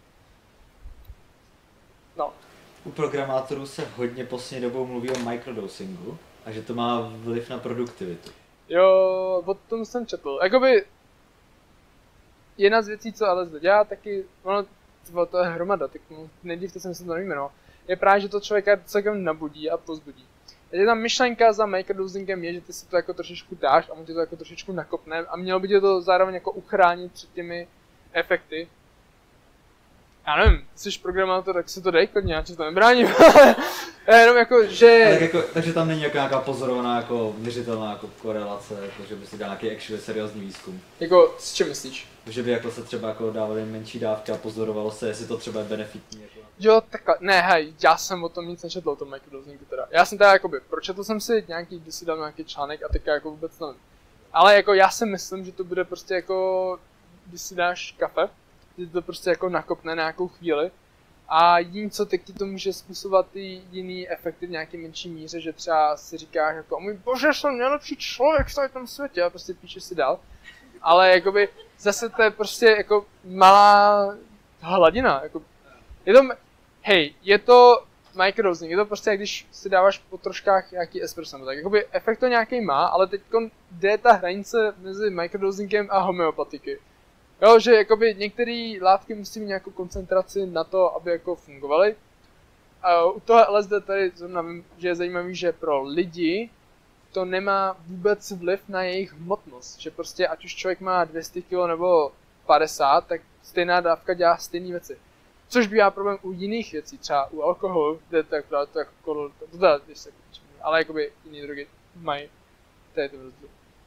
No. U programátorů se hodně poslední dobou mluví o microdosingu a že to má vliv na produktivitu. Jo, o tom jsem četl. Jakoby jedna z věcí, co ale zde dělá, taky, ono, to je hromada, tak nejdřív jsem si to nevymenoval, je právě, že to člověka celkem nabudí a pozbudí. Takže ta myšlenka za microdosingem je, že ty si to jako trošičku dáš a on ti to jako trošičku nakopne a mělo by tě to zároveň jako uchránit před těmi efekty. Já nevím, jsi programátor, tak si to dej klidně, já ti to nebráním. Jenom jako, že... Tak jako, takže tam není jako nějaká pozorovaná, jako měřitelná jako korelace, jako, že by si dal nějaký actually seriózní výzkum. Jako, s čím myslíš? Že by jako se třeba jako dávaly menší dávky a pozorovalo se, jestli to třeba je benefitní. Jako. Jo, takhle, ne, hej, já jsem o tom nic nečetl, o tom microdosingu teda. Já jsem teda jakoby, pročetl jsem si nějaký, když si dal nějaký článek a teďka jako vůbec nevím. Ale jako já si myslím, že to bude prostě jako, když si dáš kafe, že to prostě jako nakopne nějakou chvíli. A jediný, co teď ti to může způsobovat ty jiný efekty v nějaké menší míře, že třeba si říkáš jako, o můj bože, jsem nejlepší člověk v tom světě a prostě píšeš si dál. Ale jakoby zase to je prostě jako malá hladina, jako, je to, hej, je to microdosing, je to prostě, když si dáváš po troškách nějaký espresso, tak jakoby efekt to nějaký má, ale teď jde ta hranice mezi microdosingem a homeopatiky. Jo, že jakoby některé látky musí mít nějakou koncentraci na to, aby jako fungovaly. A u toho L S D tady zrovna vím, že je zajímavý, že pro lidi to nemá vůbec vliv na jejich hmotnost. Že prostě ať už člověk má dvě stě kilo nebo padesát, tak stejná dávka dělá stejné věci. Což bývá problém u jiných věcí, třeba u alkoholu, kde to jako to jako to, to, to, to, to, ale jakoby jiné drogy mají. To je to rozdíl.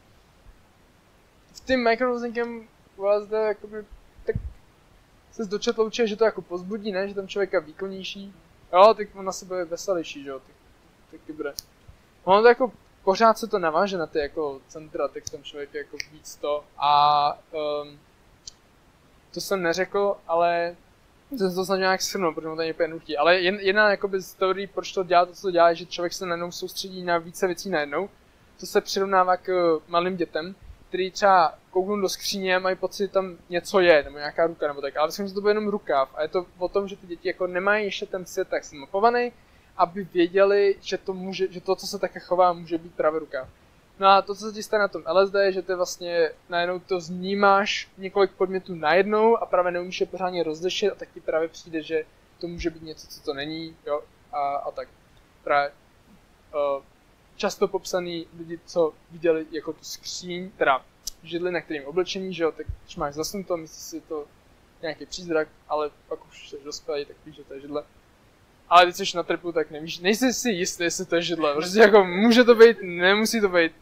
V tím microdosingem u L S D jakoby, tak se dočetl určitě, že to jako pozbudí, ne? Že tam člověka výkonnější. Jo, tak on na sebe je veselější, že jo, tak, taky bude. Ono to jako, pořád se to naváže na ty jako centra, tak tam člověk je jako víc to. A um, to jsem neřekl, ale jsem to snažil nějak shrnout, protože to je úplně nutí. Ale jen, jedna jakoby z teorií, proč to dělá, to co to dělá, je, že člověk se najednou soustředí na více věcí najednou. To se přirovnává k malým dětem, který třeba kouknou do skříně a mají pocit, že tam něco je, nebo nějaká ruka, nebo tak. Ale myslím, že to bude jenom rukáv. A je to o tom, že ty děti jako nemají ještě ten svět tak zmapovaný, aby věděli, že to, může, že to, co se také chová, může být právě rukáv. No a to, co se ti stane na tom L S D, je, že ty vlastně najednou to vnímáš několik podmětů najednou a právě neumíš je pořádně rozlišit a tak ti právě přijde, že to může být něco, co to není, jo. a, a tak. Právě uh, často popsaný lidi, co viděli jako tu skříň, teda židli, na kterým oblečení, že jo, tak když máš zasnuto, myslíš si to nějaký přízrak, ale pak už jsi dospělý, tak víš, že to je židle. Ale když jsi na tripu, tak nevíš, nejsi si jistý, jestli to je židle, prostě jako může to být, nemusí to být.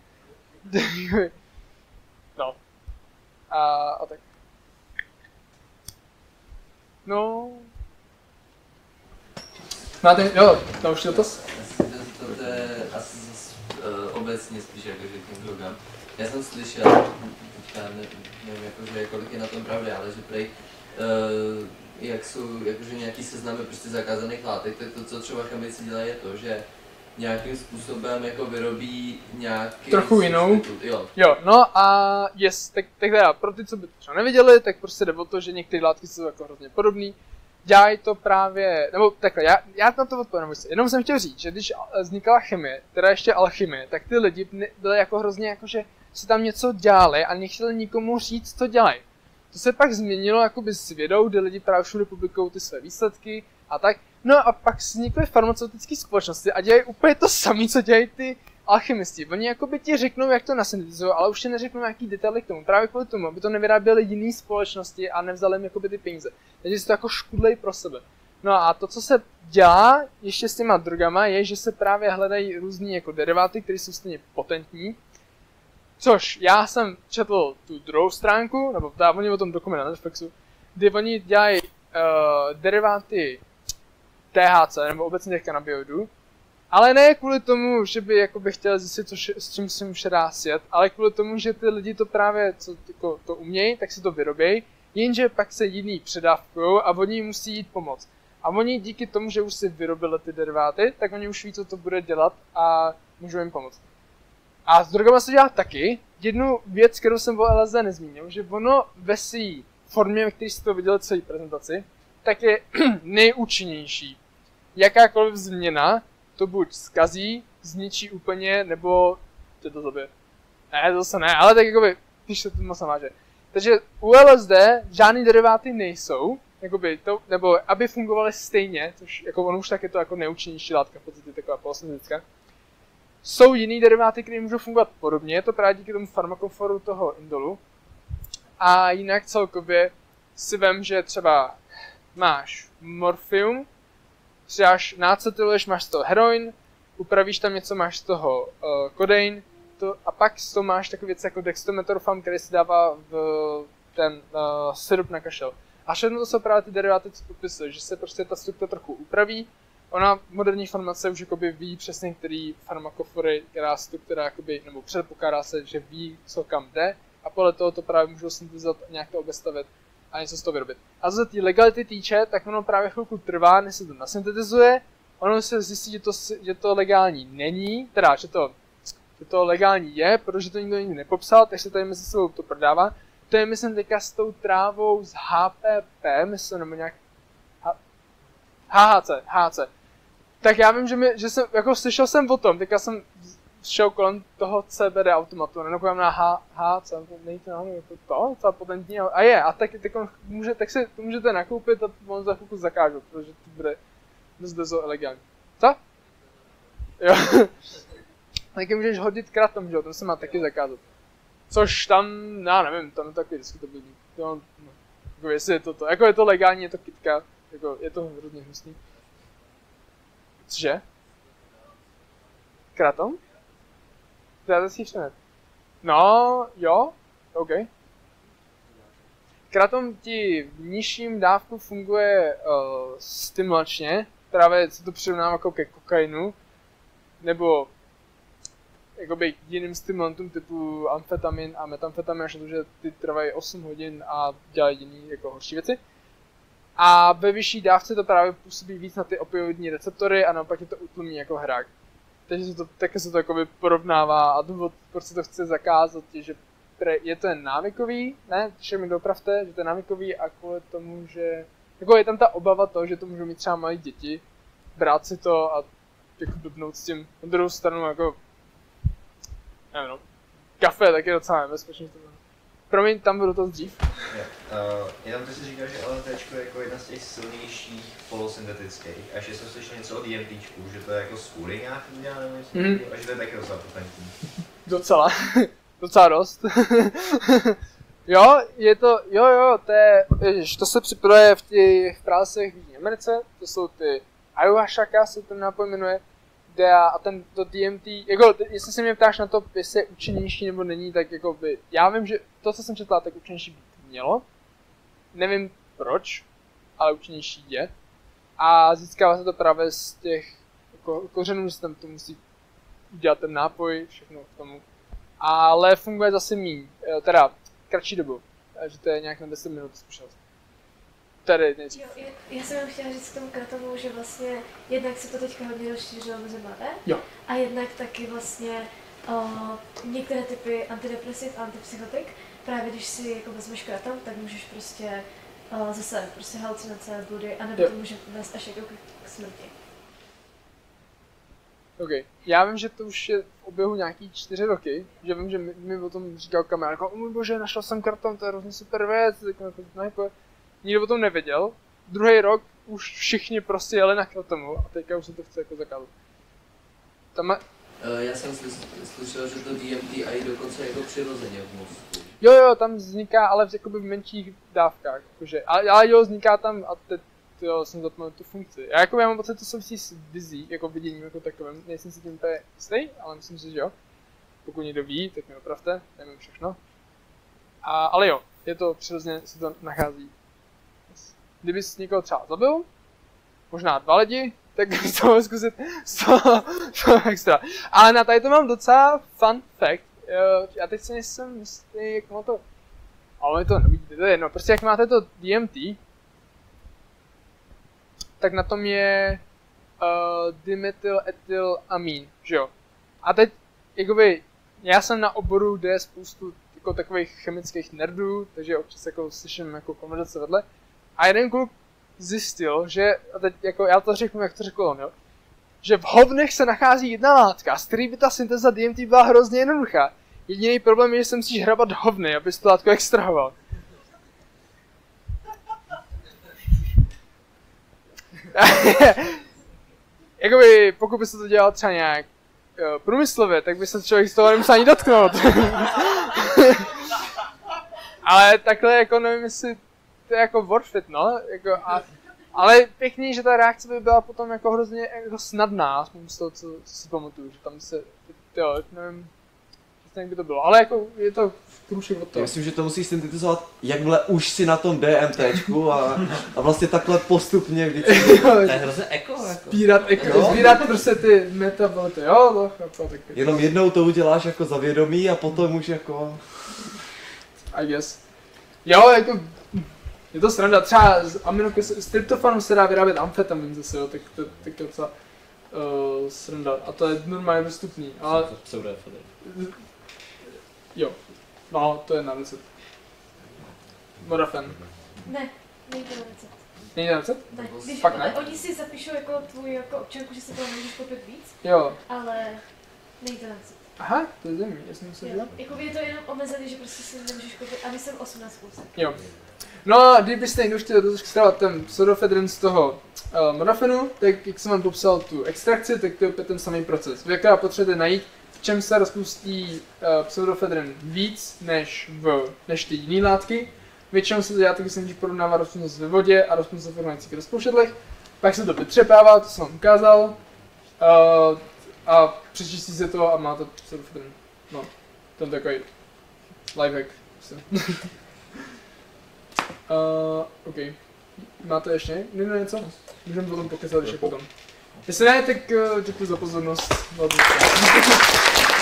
No. A, a tak. No. Máte, jo, naučil to? To, to je asi zase uh, obecně spíš jako, že k těm drogám. Já jsem slyšel, teďka ne, nevím, jakože, kolik je na tom pravdy, ale že prej, uh, jak jsou jakože nějaký seznamy prostě zakázaných látek, tak to, co třeba chemici dělají, je to, že nějakým způsobem jako vyrobí nějaký... Trochu jinou. Substitut, jo. Jo, no a yes, tak, tak teda pro ty, co by to třeba neviděli, tak prostě jde o to, že některé látky jsou jako hrozně podobné. Dělají to právě, nebo takhle, já, já na to odpovím, jenom jsem chtěl říct, že když vznikala chemie, teda ještě alchymie, tak ty lidi byli jako hrozně jako, že si tam něco dělali a nechtěli nikomu říct, co dělají. To se pak změnilo jakoby s vědou, kde lidi právě všude publikují ty své výsledky a tak. No a pak vznikly farmaceutické společnosti a dělají úplně to samé, co dělají ty alchymisti. Oni jakoby ti řeknou, jak to nasyntetizují, ale už ti neřeknou nějaký detaily k tomu. Právě kvůli tomu, aby to nevyráběly jiné společnosti a nevzali jim jakoby ty peníze. Takže si to jako škudlej pro sebe. No a to, co se dělá ještě s těma drogama, je, že se právě hledají různý jako deriváty, které jsou stejně potentní. Což já jsem četl tu druhou stránku, nebo dá oni o tom dokument na Netflixu, kdy oni dělají uh, deriváty T H C, nebo obecně těch kanabinoidů, ale ne kvůli tomu, že by jakoby chtěli zjistit, co, s čím se jim dá sjet, ale kvůli tomu, že ty lidi to právě, co jako, to umějí, tak si to vyrobějí, jenže pak se jiný předávkujou a oni musí jít pomoct. A oni díky tomu, že už si vyrobili ty deriváty, tak oni už ví, co to bude dělat a můžou jim pomoct. A s drogama se dělá taky. Jednu věc, kterou jsem o L S D nezmínil, že ono ve své formě, ve které jste to viděli celé prezentaci, tak je nejúčinnější. Jakákoliv změna to buď zkazí, zničí úplně, nebo tě to zabije. Ne, to zase ne, ale tak jakoby, když se to moc namáže. Takže u L S D žádný deriváty nejsou, jakoby to, nebo aby fungovaly stejně, což jako ono už tak je to jako nejúčinnější látka, v podstatě taková polosyntetická. Jsou jiný deriváty, které můžou fungovat podobně, je to právě díky tomu farmakoforu toho indolu. A jinak celkově si vem, že třeba máš morfium, přidáš, nácetyluješ, máš z toho heroin, upravíš tam něco, máš z toho uh, kodein, to, a pak z toho máš takové věci jako dextrometorfam, který se dává v ten uh, syrup na kašel. A všechno to jsou právě ty deriváty, co popisují, že se prostě ta struktura trochu upraví. Ona moderní farmace už jakoby ví přesně, který farmakofory, která struktura jakoby, nebo předpokládá se, že ví, co kam jde, a podle toho to právě můžou syntetizovat, nějak to obestavit a něco z toho vyrobit. A co se té legality týče, tak ono právě chvilku trvá, než se to nasyntetizuje, ono se zjistí, že to, že to legální není, teda, že to, že to legální je, protože to nikdo nikdy nepopsal, takže se tady mezi sebou to prodává. To je, myslím, teďka s tou trávou z H P P, myslím, nebo nějak H H C, H C. Tak já vím, že, mi, že jsem, jako slyšel jsem o tom, teďka jsem šel kolem toho C B D automatu, nenakoukám na H, H C, nejde náhodou jako to, docela potentní, a je, a tak, tak, může, tak si to můžete nakoupit a on za chvilku zakážu, protože to bude dost dost elegantní. Co? Jo. Taky můžeš hodit kratom, že jo, to se má taky zakázat. Což tam, já nevím, tam je takový diskutabilní. No, jako jestli je to to, jako je to legální, je to kytka, jako je to hrozně hnusný. Cože? Kratom? To já zase ještě ne. No, jo, OK. Kratom ti v nižším dávku funguje uh, stimulačně, právě se to přirovnává jako ke kokainu, nebo jakoby jiným stimulantům typu amfetamin a metamfetamin, až to, že ty trvají osm hodin a dělají jiný jako horší věci. A ve vyšší dávce to právě působí víc na ty opioidní receptory a naopak je to utlumí jako hrák. Takže se to, také se to jakoby porovnává a důvod, proč se to chce zakázat, je, že je to jen návykový, ne, že mi dopravte, že to je návykový a kvůli tomu, že jako je tam ta obava toho, že to můžou mít třeba malí děti, brát si to a jako blbnout s tím. Na druhou stranu jako, nevím no, kafe tak je docela nebezpečný. Promiň, tam budu to dřív. Uh, jenom ty jsi říkal, že L M T je jako jedna z těch silnějších polosyntetických. A ještě jsem slyšel něco o DMTčku, že to je jako z kůry nějak udělané, nebo něco, Mhm. a že to je taky docela potentní. Docela. Docela dost. Jo, je to, jo, jo, to je, ježiš, to se připravuje v těch pralesech v Jižní Americe, to jsou ty ayahuasca, se ten nápoj jmenuje, kde a ten to D M T, jako, jestli se mě ptáš na to, jestli je účinnější nebo není, tak jako by, já vím, že to, co jsem četla, tak účinnější být mělo, nevím proč, ale účinnější je, a získává se to právě z těch jako, kořenů, že tam to musí udělat ten nápoj, všechno k tomu, ale funguje zase míň, teda kratší dobu, takže to je nějak na deset minut zkušenost. Tady nejdřív. Jo, já, já jsem vám chtěla říct k tomu kratomu, že vlastně jednak se to teďka hodně rozšířilo mezi mladé. Jo. A jednak taky vlastně uh, některé typy antidepresiv a antipsychotik, právě když si jako vezmeš kratom, tak můžeš prostě uh, zase prostě halucinace, bludy, anebo Jo. to může vést až jako k, k smrti. OK. Já vím, že to už je v oběhu nějaký čtyři roky, že vím, že mi, mi o tom říkal kamarád, jako, o můj bože, našel jsem karton, to je hrozně super věc, tak jako, jako, nikdo o tom nevěděl. Druhý rok už všichni prostě jeli na kratomu a teďka už se to chce jako zakázat. Tam má... Uh, já jsem slyš, slyšel, že to D M T a i dokonce jako přirozeně v mozku. Jo, jo, tam vzniká, ale v, jakoby v menších dávkách, jakože, ale, ale jo, vzniká tam a teď, jo, jsem zapomněl tu funkci. Já jako já mám pocit, to souvisí s vizí, jako viděním jako takovým, nejsem si tím úplně jistý, ale myslím si, že jo. Pokud někdo ví, tak mi opravte, nevím všechno. A, ale jo, je to přirozeně, se to nachází. Kdybys někoho třeba zabil, možná dva lidi, tak bys to mohl zkusit z toho, toho extra. Ale na tady to mám docela fun fact. Jo, já teď si nejsem jistý, jak má to... Ale to nevidíte, to je jedno. Prostě jak máte to D M T, tak na tom je uh, dimetylethylamin, že jo. A teď, jakoby, já jsem na oboru, kde je spoustu jako takových chemických nerdů, takže občas jako slyším jako konverzace vedle. A jeden kluk zjistil, že, a teď jako já to řeknu, jak to řekl on, jo, že v hovnech se nachází jedna látka, z který by ta syntéza D M T byla hrozně jednoduchá. Jediný problém je, že se musíš hrabat hovny, abys tu látku extrahoval. Jakoby, pokud by se to dělal třeba nějak jo, průmyslově, tak by se člověk z toho nemusel ani dotknout. Ale takhle jako nevím, jestli to je jako worth it, no, jako a, ale pěkný, že ta reakce by byla potom jako hrozně jako snadná, aspoň z toho, co, co si pamatuju, že tam se, jo, nevím, jak by to bylo, ale jako je to průšek od toho. Já myslím, že to musí syntetizovat, jakmile už si na tom DMTčku a, a vlastně takhle postupně vždycky. To je hrozně eko, jako. Sbírat, eko, no. Sbírat prostě ty metabolity, jo, to chápu, tak. Jenom jednou to uděláš jako za vědomí a potom už jako... I guess. Jo, jako, je to sranda, třeba z aminokyselin, z tryptofanu se dá vyrábět amfetamin zase, jo, tak to, tak to je docela uh, sranda. A to je normálně dostupný, ale... Pseudoefedrin. Jo, no, to je na recept. Modafen. Ne, není to na recept. Není na recept? Ne, když, Fakt ne? Oni si zapíšou jako tvůj jako občanku, že si toho můžeš koupit víc, Jo. ale není to na recept. Aha, to je zajímavý, já jsem myslel, že Jo, jako je to jenom omezený, že prostě si nemůžeš koupit, a jsem osmnáct plus. Jo. No, kdybyste někdo chtěl extrahovat ten pseudoefedrin z toho uh, modafenu, tak jak jsem vám popsal tu extrakci, tak to je opět ten samý proces. Vy akorát potřebujete najít, v čem se rozpustí uh, pseudoefedrin víc než v než ty jiné látky. Většinou se to dělá, když se nejdřív porovnává rozpustnost ve vodě a rozpustnost v formálních rozpouštědlech. Pak se to vytřepává, to jsem vám ukázal. Uh, a přečistí se to a máte pseudoefedrin. No, to je takový lifehack. Uh, OK. Máte ještě někdo něco? Můžeme potom pokecat ještě potom. Jestli ne, tak uh, děkuji za pozornost.